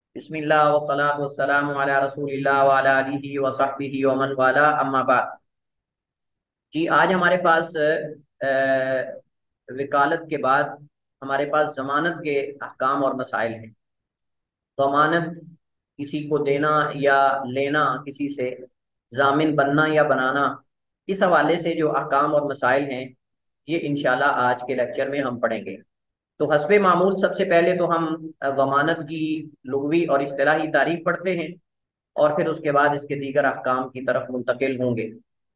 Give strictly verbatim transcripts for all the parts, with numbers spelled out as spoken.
बिस्मिल्लाह वस्सलातु वस्सलामु अला रसूलिल्लाह व अला आलिहि व सहबिहि व मन वाला, अम्मा बाद। जी, आज हमारे पास अ, वकालत के बाद हमारे पास जमानत के अहकाम और मसाइल हैं। जमानत किसी को देना या लेना, किसी से जामिन बनना या बनाना, इस हवाले से जो अहकाम और मसाइल हैं, ये इंशाल्लाह आज के लेक्चर में हम पढ़ेंगे। तो हस्बे मामूल सबसे पहले तो हम अ, जमानत की लुग़वी और इस्तिलाही तारीफ पढ़ते हैं, और फिर उसके बाद इसके दीगर अहकाम की तरफ मुंतकिल होंगे।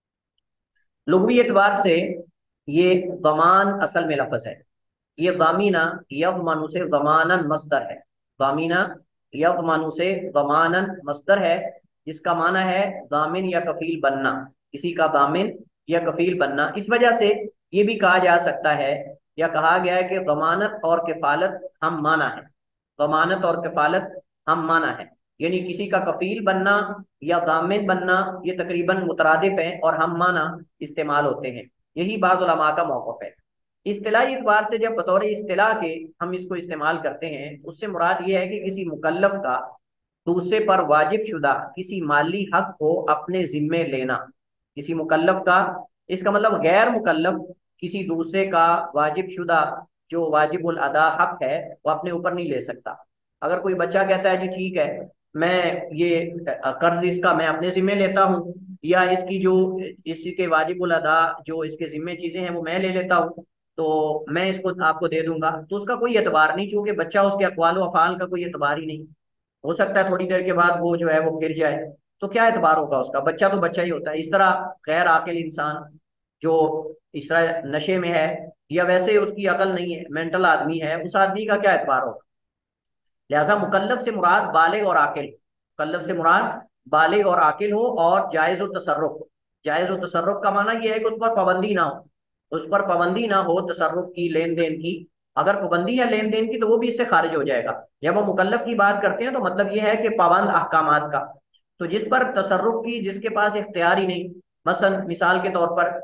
लुग़वी एतबार से ये ज़मान असल में लफ्ज़ है। ये ज़ामीना यज़मनु से ज़मानन मस्दर है। ज़ामीना यज़मनु से ज़मानन मस्दर है, जिसका माना है ज़ामिन या कफील बनना, किसी का ज़ामिन या कफील बनना। इस वजह से ये भी कहा जा सकता है या कहा गया है कि ज़मानत और किफ़ालत हम माना है। ज़मानत और किफ़ालत हम माना है, यानी किसी का कफील बनना या दामिन बनना, ये तकरीबन मुतरादिफ हैं और हम माना इस्तेमाल होते हैं। यही बाज़ उलमा का मौक़िफ़ है। इस्तिलाही एतबार से जब बतौर इस्तिलाह के हम इसको इस्तेमाल करते हैं, उससे मुराद ये है कि किसी मुकल्लफ का दूसरे पर वाजिब शुदा किसी माली हक को अपने जिम्मे लेना। किसी मुकल्लफ का, इसका मतलब गैर मुकल्लफ किसी दूसरे का वाजिब शुदा जो वाजिबुल अदा हक है, वो अपने ऊपर नहीं ले सकता। अगर कोई बच्चा कहता है जी ठीक है, मैं ये अ, कर्ज इसका मैं अपने जिम्मे लेता हूँ, या इसकी जो इसके वाजिबुल अदा जो इसके जिम्मे चीजें हैं वो मैं ले लेता हूँ, तो मैं इसको आपको दे दूंगा, तो उसका कोई एतबार नहीं, क्योंकि बच्चा उसके अक़वाल व अफ़आल का कोई एतबार ही नहीं। हो सकता है थोड़ी देर के बाद वो जो है वो गिर जाए, तो क्या एतबार होगा उसका? बच्चा तो बच्चा ही होता है। इस तरह गैर आकिल इंसान जो इस तरह नशे में है, या वैसे उसकी अकल नहीं है, मेंटल आदमी है, उस आदमी का क्या एतबार होगा? लिहाजा मुकल्लफ से मुराद बालिग और आकिल, मुकल्लफ से मुराद बालिग और आकिल हो, और जायज़ व तसर्रुफ हो। जायज़ व तसर्रुफ का माना यह है कि उस पर पाबंदी ना हो, उस पर पाबंदी ना हो तसर्रुफ की, लेन देन की। अगर पाबंदी है लेन देन की, तो वो भी इससे खारिज हो जाएगा। जब हम मुकल्लफ की बात करते हैं तो मतलब यह है कि पाबंद अहकामात का। तो जिस पर तसर्रुफ की, जिसके पास इख्तियार ही नहीं, मसलन मिसाल के तौर पर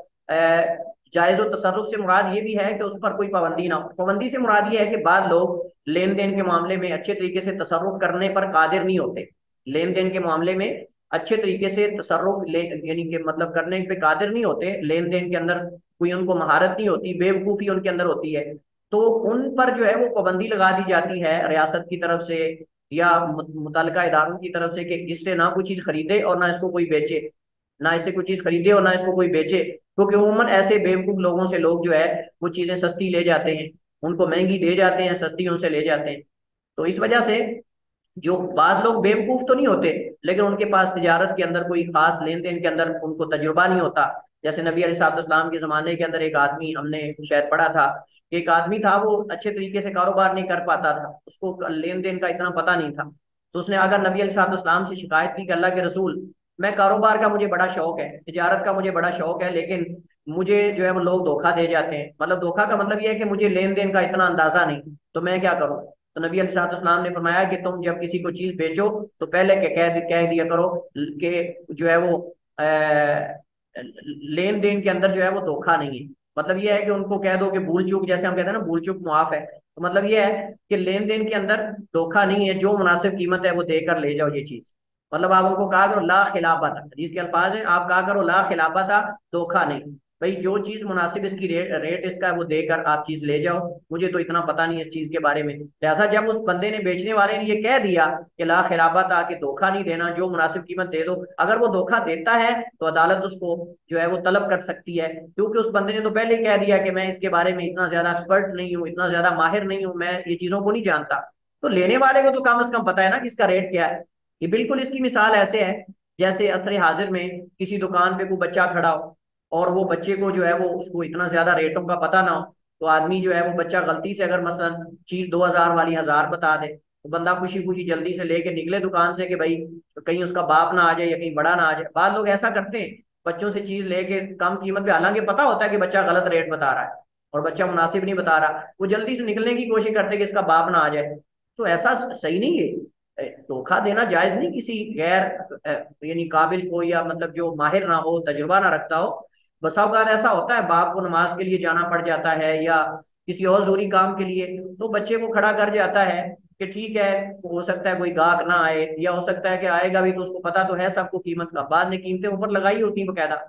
जायज़ व तसर्रुफ से मुराद ये भी है कि उस पर कोई पाबंदी ना हो। पाबंदी से मुराद ये है कि बाद लोग लेन देन के मामले में अच्छे तरीके से तसर्रुफ करने पर कादिर नहीं होते। लेन देन के मामले में अच्छे तरीके से तसर्रुफ ले यानी कि मतलब करने पे कादिर नहीं होते, लेन देन के अंदर कोई उनको महारत नहीं होती, बेवकूफ़ी उनके अंदर होती है। तो उन पर जो है वो पाबंदी लगा दी जाती है रियासत की तरफ से या मुतल्लिका इदारों की तरफ से, कि इससे ना कोई चीज़ खरीदे और ना इसको कोई बेचे, ना इससे कोई चीज़ खरीदे और ना इसको कोई बेचे। क्योंकि उमूमन ऐसे बेवकूफ़ लोगों से लोग जो है वो चीज़ें सस्ती ले जाते हैं, उनको महंगी दे जाते हैं, सस्ती उनसे ले जाते हैं। तो इस वजह से जो बाज लोग बेवकूफ तो नहीं होते, लेकिन उनके पास तिजारत के अंदर कोई खास लेन देन के अंदर उनको तजुर्बा नहीं होता। जैसे नबी अलैहिस्सलाम के जमाने के अंदर एक आदमी, हमने शायद पढ़ा था, कि एक आदमी था वो अच्छे तरीके से कारोबार नहीं कर पाता था, उसको लेन देन का इतना पता नहीं था। तो उसने अगर नबी अलैहिस्सलाम से शिकायत की कि अल्लाह के रसूल, मैं कारोबार का मुझे बड़ा शौक है, तिजारत का मुझे बड़ा शौक है, लेकिन मुझे जो है वो लोग धोखा दे जाते हैं। मतलब धोखा का मतलब ये है कि मुझे लेन देन का इतना अंदाजा नहीं, तो मैं क्या करूं? तो नबी अलैहिस्सलाम ने फरमाया कि तुम जब किसी को चीज बेचो, तो पहले के कह कह दिया करो कि जो है वो अ, लेन देन के अंदर जो है वो धोखा नहीं है। मतलब ये है कि उनको कह दो कि भूल चूक, जैसे हम कहते हैं ना भूल चूक मुआफ है, तो मतलब ये है कि लेन देन के अंदर धोखा नहीं है, जो मुनासिब कीमत है वो देकर ले जाओ ये चीज। मतलब आप उनको कहा करो ला खिलाफत, जिसके अल्फाज हैं, आप कहा करो ला खिलाफत, धोखा नहीं। भाई जो चीज मुनासिब इसकी रेट रेट इसका है वो देकर आप चीज ले जाओ, मुझे तो इतना पता नहीं इस चीज के बारे में। लिहाजा जब उस बंदे ने, बेचने वाले ने ये कह दिया कि ला खिलाफत, आके धोखा नहीं देना, जो मुनासिब कीमत दे दो, अगर वो धोखा देता है तो अदालत उसको जो है वो तलब कर सकती है, क्योंकि उस बंदे ने तो पहले ही कह दिया कि मैं इसके बारे में इतना ज्यादा एक्सपर्ट नहीं हूँ, इतना ज्यादा माहिर नहीं हूँ, मैं ये चीजों को नहीं जानता। तो लेने वाले को तो कम से कम पता है ना कि इसका रेट क्या है। ये बिल्कुल इसकी मिसाल ऐसे है, जैसे असर हाजिर में किसी दुकान पे कोई बच्चा खड़ा हो, और वो बच्चे को जो है वो उसको इतना ज्यादा रेटों का पता ना हो, तो आदमी जो है वो बच्चा गलती से अगर मसलन चीज दो हजार वाली हजार बता दे, तो बंदा खुशी खुशी जल्दी से लेके निकले दुकान से कि भाई कहीं उसका बाप ना आ जाए या कहीं बड़ा ना आ जाए। बाद लोग ऐसा करते हैं, बच्चों से चीज लेके कम कीमत पे, हालांकि पता होता है कि बच्चा गलत रेट बता रहा है और बच्चा मुनासिब नहीं बता रहा, वो जल्दी से निकलने की कोशिश करते कि इसका बाप ना आ जाए। तो ऐसा सही नहीं है। धोखा देना जायज नहीं किसी गैर अ, यानी काबिल को, या मतलब जो माहिर ना हो, तजुर्बा ना रखता हो। बसा औकात ऐसा होता है, बाप को नमाज के लिए जाना पड़ जाता है या किसी और जरूरी काम के लिए, तो बच्चे को खड़ा कर जाता है कि ठीक है, हो सकता है कोई गाहक ना आए, या हो सकता है कि आएगा भी तो उसको पता तो है सबको कीमत का, बाद में कीमतें ऊपर लगाई होती हैं बकायदा।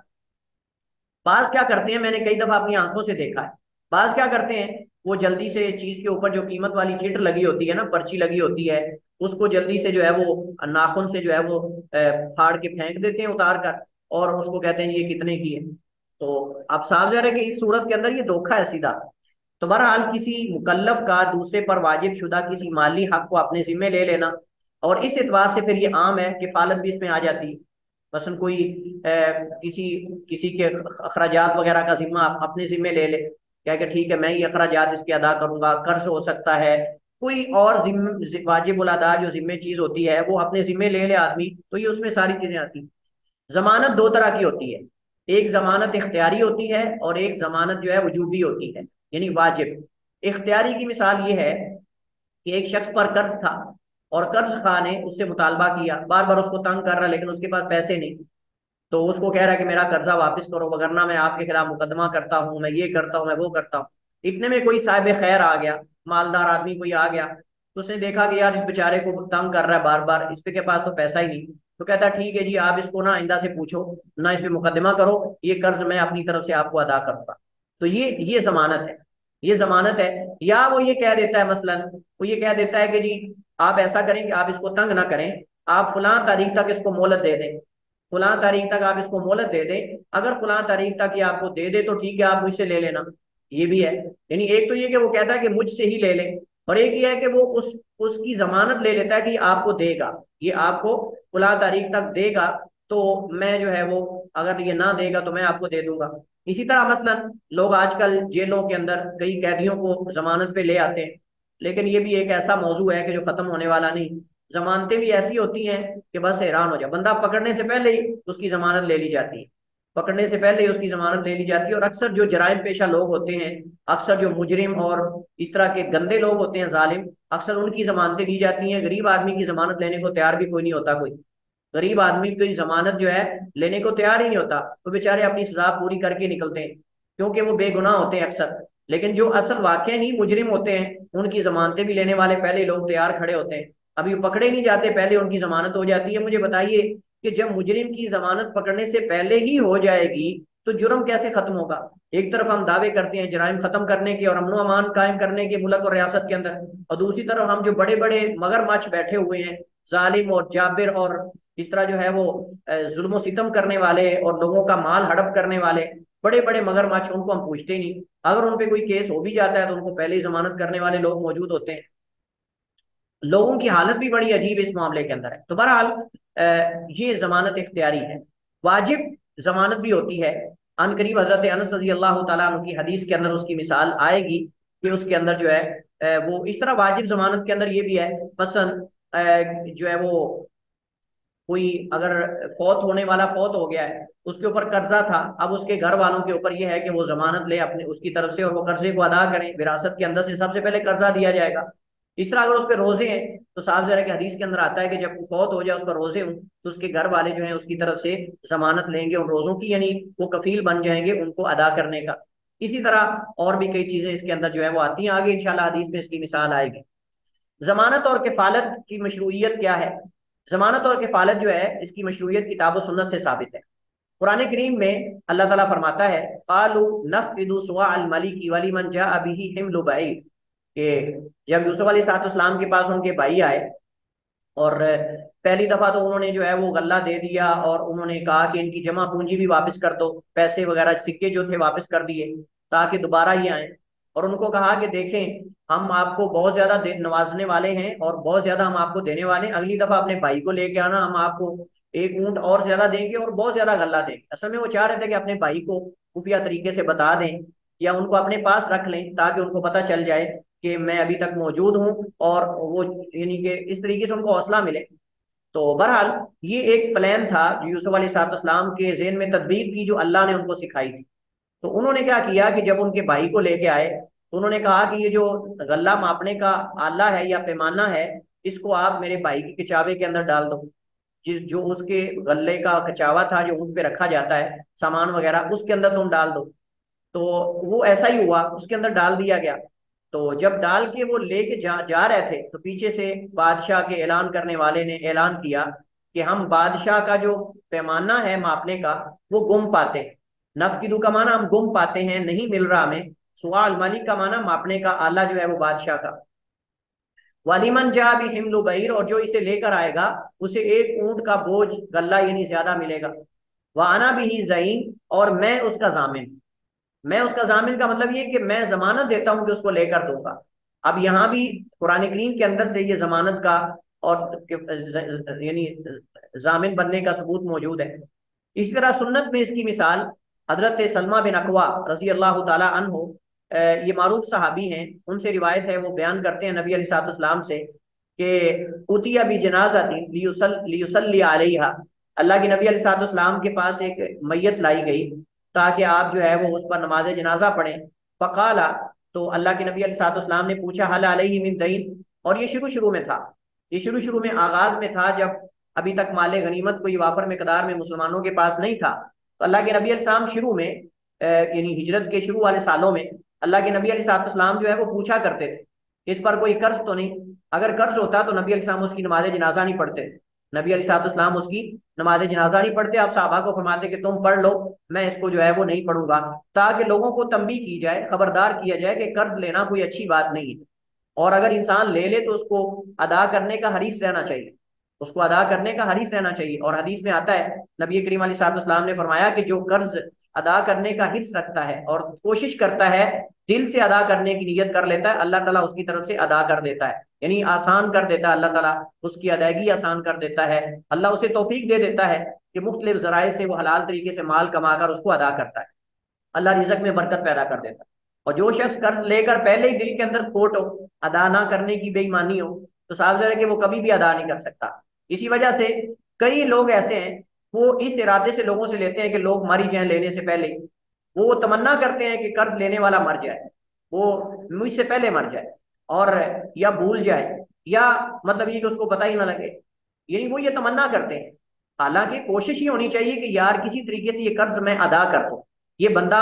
बाज क्या करते हैं, मैंने कई दफा अपनी आंखों से देखा है, बाज क्या करते हैं, वो जल्दी से चीज के ऊपर जो कीमत वाली चिट लगी होती है ना, पर्ची लगी होती है, उसको जल्दी से जो है वो नाखून से जो है वो अ, फाड़ के फेंक देते हैं उतार कर, और उसको कहते हैं ये कितने की है। तो अब साफ जा रहा है कि इस सूरत के अंदर ये धोखा है सीधा। तो बहरहाल किसी मुकल्लफ का दूसरे पर वाजिब शुदा किसी माली हक को अपने जिम्मे ले लेना, और इस एतबार से फिर ये आम है कि फालत भी इसमें आ जाती है। मसलन कोई अ, किसी किसी के अखराजात वगैरह का जिम्मा अपने जिम्मे ले ले, क्या कि ठीक है मैं ये अखराजात इसके अदा करूंगा, कर्ज हो सकता है, कोई और जिम्मे वाजिब उल अदा जो जिम्मे चीज होती है वो अपने जिम्मे ले ले आदमी, तो ये उसमें सारी चीजें आती। जमानत दो तरह की होती है, एक जमानत इख्तियारी होती है और एक जमानत जो है वजूबी होती है, यानी वाजिब। इख्तियारी की मिसाल ये है कि एक शख्स पर कर्ज था, और कर्ज खा ने उससे मुतालबा किया, बार बार उसको तंग कर रहा है, लेकिन उसके पास पैसे नहीं। तो उसको कह रहा है कि मेरा कर्जा वापस करो, वगरना मैं आपके खिलाफ मुकदमा करता हूँ, मैं ये करता हूँ, मैं वो करता हूँ। इतने में कोई साहिब खैर आ गया, मालदार आदमी कोई आ गया, तो उसने देखा कि यार इस बेचारे को तंग कर रहा है बार बार, इस पे के पास तो पैसा ही नहीं। तो कहता है ठीक है जी, आप इसको ना आइंदा से पूछो ना, इस पे मुकदमा करो, ये कर्ज मैं अपनी तरफ से आपको अदा करूंगा। तो ये ये जमानत है, ये जमानत है। या वो ये कह देता है, मसलन वो ये कह देता है कि जी आप ऐसा करें कि आप इसको तंग ना करें, आप फलां तारीख तक इसको मोहलत दे दें, फलां तारीख तक आप इसको मोहलत दे दें, अगर फलां तारीख तक ये आपको दे दे तो ठीक है, आप मुझसे ले लेना। ये भी है, यानी एक तो ये कि वो कहता है कि मुझसे ही ले ले, और एक ये है कि वो उस उसकी जमानत ले लेता है कि आपको देगा, ये आपको फलां तारीख तक देगा, तो मैं जो है वो, अगर ये ना देगा तो मैं आपको दे दूंगा। इसी तरह मसलन लोग आजकल जेलों के अंदर कई कैदियों को जमानत पे ले आते हैं, लेकिन ये भी एक ऐसा मौजू है कि जो खत्म होने वाला नहीं। जमानतें भी ऐसी होती हैं कि बस हैरान हो जाए बंदा, पकड़ने से पहले ही उसकी जमानत ले ली जाती है, पकड़ने से पहले ही उसकी जमानत ले ली जाती है। और अक्सर जो जराइम पेशा लोग होते हैं, अक्सर जो मुजरिम और इस तरह के गंदे लोग होते हैं, जालिम, अक्सर उनकी जमानतें दी जाती हैं। गरीब आदमी की जमानत लेने को तैयार भी कोई नहीं होता, कोई गरीब आदमी की जमानत जो है लेने को तैयार ही नहीं होता, तो बेचारे अपनी सजा पूरी करके निकलते हैं, क्योंकि वो बेगुनाह होते हैं अक्सर। लेकिन जो असल वाकई ही मुजरिम होते हैं, उनकी जमानतें भी लेने वाले पहले लोग तैयार खड़े होते हैं, अभी वो पकड़े नहीं जाते, पहले उनकी जमानत हो जाती है। मुझे बताइए कि जब मुजरिम की जमानत पकड़ने से पहले ही हो जाएगी तो जुर्म कैसे खत्म होगा? एक तरफ हम दावे करते हैं जराइम खत्म करने के और अमन अमान कायम करने के मुल्क और रियासत के अंदर, और दूसरी तरफ हम जो बड़े बड़े मगरमच्छ बैठे हुए हैं, जालिम और जाबिर और इस तरह जो है वो अ, जुल्म सितम करने वाले और लोगों का माल हड़प करने वाले बड़े बड़े मगरमच्छ, उनको हम पूछते ही नहीं। अगर उन पे कोई केस हो भी जाता है तो उनको पहले ही जमानत करने वाले लोग मौजूद होते हैं। लोगों की हालत भी बड़ी अजीब इस मामले के अंदर है। तो बहरहाल अ, ये जमानत इख्तियारी है। वाजिब जमानत भी होती है। अन करीब हजरत अनस रज़ी अल्लाह तआला अन्हु की हदीस के अंदर उसकी मिसाल आएगी कि उसके अंदर जो है अ, वो इस तरह वाजिब जमानत के अंदर ये भी है, मसलन अ, जो है वो कोई अगर फौत होने वाला फौत हो गया है, उसके ऊपर कर्जा था, अब उसके घर वालों के ऊपर यह है कि वो जमानत ले अपने उसकी तरफ से और वो कर्जे को अदा करें, विरासत के अंदर से सबसे पहले कर्जा दिया जाएगा। इस तरह अगर उस पर रोजे हैं तो साफ जरा के हदीस के अंदर आता है कि जब वो फौत हो जाए उस पर रोजे हों तो उसके घर वाले जो हैं उसकी तरफ से जमानत लेंगे उन रोजों की, यानी वो कफील बन जाएंगे उनको अदा करने का। इसी तरह और भी कई चीजें इसके अंदर जो है वो आती हैं, आगे इंशाल्लाह हदीस में इसकी मिसाल आएगी। जमानत और किफालत की मशरूइयत क्या है? जमानत और किफालत जो है इसकी मशरूइयत किताब और सुन्नत से साबित है। कुरान करीम में अल्लाह ताला फरमाता है, कालू नफ़िदु सुआ अल मलिकी वली मन जाअ बिही हिम्लु बईर, कि जब यूसुफ अलैहिस्सलाम के पास उनके भाई आए, और पहली दफा तो उन्होंने जो है वो गल्ला दे दिया, और उन्होंने कहा कि इनकी जमा पूंजी भी वापस कर दो, पैसे वगैरह सिक्के जो थे वापस कर दिए ताकि दोबारा ये आए। और उनको कहा कि देखें हम आपको बहुत ज्यादा दे- नवाजने वाले हैं और बहुत ज्यादा हम आपको देने वाले हैं, अगली दफा अपने भाई को लेके आना, हम आपको एक ऊंट और ज्यादा देंगे और बहुत ज्यादा गल्ला देंगे। असल में वो चाह रहे थे कि अपने भाई को खुफिया तरीके से बता दें या उनको अपने पास रख लें ताकि उनको पता चल जाए कि मैं अभी तक मौजूद हूँ, और वो यानी कि इस तरीके से उनको हौसला मिले। तो बहरहाल ये एक प्लान था जो यूसुफ अलैहिस्सलाम के ज़हन में तदबीर की, जो अल्लाह ने उनको सिखाई थी। तो उन्होंने क्या किया कि जब उनके भाई को लेके आए तो उन्होंने कहा कि ये जो गल्ला मापने का आला है या पैमाना है, इसको आप मेरे भाई के कचावे के अंदर डाल दो, जिस जो उसके गल्ले का कचावा था जो ऊँट पे रखा जाता है सामान वगैरह, उसके अंदर तुम डाल दो। तो वो ऐसा ही हुआ, उसके अंदर डाल दिया गया। तो जब डाल के वो लेके जा जा रहे थे तो पीछे से बादशाह के ऐलान करने वाले ने ऐलान किया कि हम बादशाह का जो पैमाना है मापने का वो गुम पाते हैं। नफकीदू का माना हम गुम पाते हैं, नहीं मिल रहा हमें। सुआल मालिक का माना मापने का आला जो है वो बादशाह का। वालिमन जा भी हिमलु बईर, और जो इसे लेकर आएगा उसे एक ऊंट का बोझ गल्ला यानी ज्यादा मिलेगा। वाना भी ही जईन, और मैं उसका जामिन। मैं उसका जामिन का मतलब ये कि मैं जमानत देता हूं कि उसको लेकर दूंगा। अब यहाँ भी कुरान करीम के अंदर से ये जमानत का और यानी जामिन बनने का सबूत मौजूद है। इसी तरह सुन्नत में इसकी मिसाल हजरत सलमा बिन अकवा रजी अल्लाह तआला अन्हो, अ, ये मारूफ सहाबी हैं, उनसे रिवायत है, वो बयान करते हैं नबी अलैहिस्सलाम से कि उतिया भी जनाजा थी लियुसल लियुसल्ली अलैहा, अल्लाह के नबी अलैहिस्सलाम के पास एक मैयत लाई गई ताकि आप जो है वो उस पर नमाज जनाजा पढ़ें। फ़काला, तो अल्लाह के नबी अलैहिस्सलाम ने पूछा हल अलैहि मिन दईन, और ये शुरू शुरू में था, ये शुरू शुरू में आगाज में था जब अभी तक माले गनीमत कोई वाफर मकदार में मुसलमानों के पास नहीं था। तो अल्लाह के नबी अलैहिस्सलाम शुरू में अ, यानी हिजरत के शुरू वाले सालों में अल्लाह के नबी अलैहिस्सलाम जो है वो पूछा करते थे इस पर कोई कर्ज तो नहीं। अगर कर्ज होता तो नबी अलैहिस्सलाम उसकी नमाज जनाजा नहीं पढ़ते, नबी अलैहिस्सलाम उसकी नमाज जनाजा नहीं पढ़ते। आप साहबा को फरमाते कि तुम पढ़ लो, मैं इसको जो है वो नहीं पढ़ूंगा, ताकि लोगों को तंबी की जाए, खबरदार किया जाए कि कर्ज लेना कोई अच्छी बात नहीं है। और अगर इंसान ले ले तो उसको अदा करने का हरीस रहना चाहिए, उसको अदा करने का हरीस रहना चाहिए। और हदीस में आता है नबी करीम अलैहिस्सलाम ने फरमाया कि जो कर्ज अदा करने का हिर्स रखता है और कोशिश करता है, दिल से अदा करने की नीयत कर लेता है, अल्लाह ताला उसकी तरफ से अदा कर देता है, यानी आसान कर देता है, अल्लाह ताला उसकी अदायगी आसान कर देता है। अल्लाह उसे तौफीक दे देता है कि मुख्तलिफ जराए से वो हलाल तरीके से माल कमाकर उसको अदा करता है, अल्लाह रिज़्क में बरकत पैदा कर देता है। और जो शख्स कर्ज लेकर पहले ही दिल के अंदर खोट हो, अदा ना करने की बेईमानी हो, तो साफ ज़ाहिर है कि वो कभी भी अदा नहीं कर सकता। इसी वजह से कई लोग ऐसे हैं, वो इस इरादे से लोगों से लेते हैं कि लोग मर ही जाएं लेने से पहले, वो तमन्ना करते हैं कि कर्ज लेने वाला मर जाए, वो मुझसे पहले मर जाए, और या भूल जाए, या मतलब ये कि उसको पता ही ना लगे, यानी वो ये तमन्ना करते हैं। हालांकि कोशिश ही होनी चाहिए कि यार किसी तरीके से ये कर्ज मैं अदा कर दूं, ये बंदा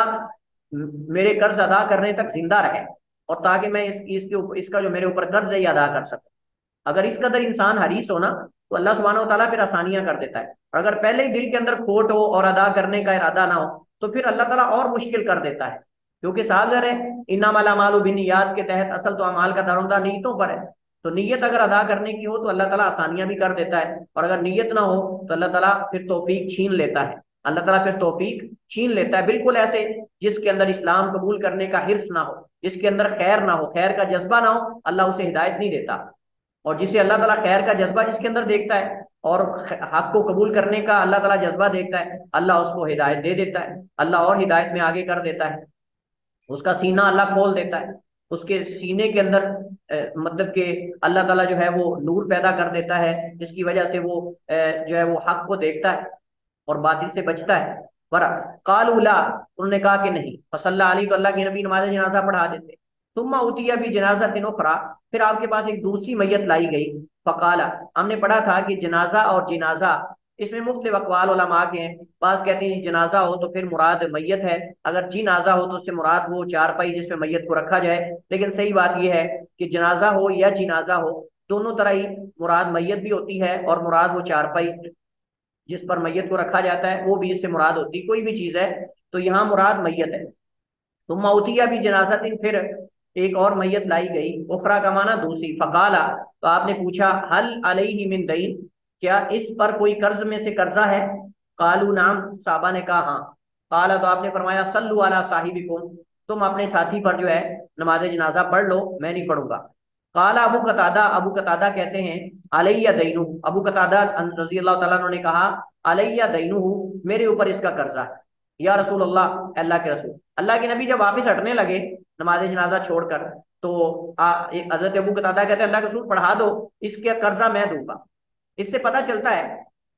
मेरे कर्ज अदा करने तक जिंदा रहे, और ताकि मैं इस इसके ऊपर इसका जो मेरे ऊपर कर्ज है ये अदा कर सकूं। अगर इस कदर इंसान हरीस हो ना, तो अल्लाह सुब्हानहू व तआला फिर आसानियां कर देता है। और अगर पहले ही दिल के अंदर खोट हो और अदा करने का इरादा ना हो, तो फिर अल्लाह ताला और मुश्किल कर देता है, क्योंकि सागर है इन्नमल अमालु बिन्नियात के तहत असल तो अमाल का दारोमदार नीयतों पर है। तो नीयत अगर अदा करने की हो तो अल्लाह ताला आसानियां भी कर देता है, और अगर नीयत ना हो तो अल्लाह ताला फिर तौफीक छीन लेता है, अल्लाह ताला फिर तौफीक छीन लेता है। बिल्कुल ऐसे जिसके अंदर इस्लाम कबूल करने का हिर्स ना हो, जिसके अंदर खैर ना हो, खैर का जज्बा ना हो, अल्लाह उसे हिदायत नहीं देता। और जिसे अल्लाह ताला खैर का जज्बा जिसके अंदर देखता है और हक को कबूल करने का अल्लाह ताला जज्बा देखता है, अल्लाह उसको हिदायत दे देता है, अल्लाह और हिदायत में आगे कर देता है, उसका सीना अल्लाह खोल देता है, उसके सीने के अंदर अ, मतलब कि अल्लाह ताला जो है वो नूर पैदा कर देता है, जिसकी वजह से वो अ, जो है वो हक को देखता है और बातिल से बचता है। वरा कालूला, उन्होंने कहा कि नहीं, फसल्ला अली, तो अल्लाह के नबी नमाज जनाजा पढ़ा देते। तुम उतिया भी जनाजा तीन उखरा, फिर आपके पास एक दूसरी मैयत लाई गई। फकाला, हमने पढ़ा था कि जनाजा और जिनाजा इसमें मुख्तलिफ अक़वाल उलमा के हैं। बाज़ कहते हैं जनाजा हो तो फिर मुराद मैयत है, अगर जिनाजा हो तो उससे मुराद वो चारपाई जिसमें मैयत को रखा जाए। लेकिन सही बात यह है कि जनाजा हो या जिनाजा हो, दोनों तरह ही मुराद मैयत भी होती है और मुराद वो चारपाई जिस पर मैयत को रखा जाता है वो भी इससे मुराद होती, कोई भी चीज है तो यहाँ मुराद मैयत है। तो मऊतिया भी जनाजातिन, फिर एक और मैयत लाई गई, उखरा का माना दूसरी। फकाला, तो आपने पूछा हल अलैहि मिन दईन, क्या इस पर कोई कर्ज में से कर्जा है? कालू नाम, साहबा ने कहा हाँ। काला, तो आपने फरमाया सल्लु अला साहिबिकुम, तुम अपने साथी पर जो है नमाज जनाजा पढ़ लो, मैं नहीं पढ़ूंगा। काला अबू कतादा, अबू कतादा कहते हैं अलैया दैनु, अबू कतादा रजी अल्लाह तआला अन्हु ने कहा अलैया दैनु, मेरे ऊपर इसका कर्जा है। या रसूल अल्लाह, अल्लाह के रसूल, अल्लाह के नबी जब वापिस हटने लगे नमाज जनाजा छोड़कर, तो हजरत अबू कतादा कहते हैं अल्लाह के रसूल पढ़ा दो, इसका कर्जा मैं दूंगा। इससे पता चलता है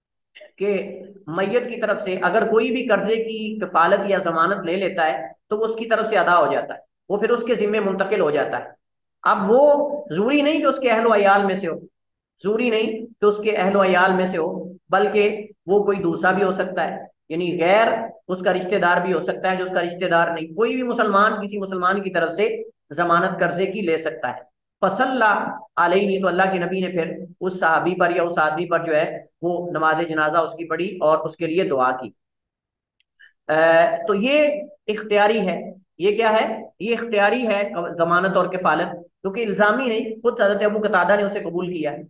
कि मैयत की तरफ से अगर कोई भी कर्जे की कफालत या जमानत ले लेता है तो वो उसकी तरफ से अदा हो जाता है, वो फिर उसके जिम्मे मुंतकिल हो जाता है। अब वो जरूरी नहीं कि उसके अहलो अयाल में से हो, जरूरी नहीं कि उसके अहलो अयाल में से हो, बल्कि वो कोई दूसरा भी हो सकता है, यानी गैर उसका रिश्तेदार भी हो सकता है जो उसका रिश्तेदार नहीं। कोई भी मुसलमान किसी मुसलमान की तरफ से जमानत कर्जे की ले सकता है। फसल्ला अलैहि, तो अल्लाह के नबी ने फिर उस सहाबी पर या उस आदमी पर जो है वो नमाज जनाजा उसकी पढ़ी और उसके लिए दुआ की। अ, तो ये इख्तियारी है। ये क्या है? ये इख्तियारी है जमानत और किफालत, क्योंकि इल्जामी नहीं, खुद हजरत अबू कतादा ने उसे कबूल किया है।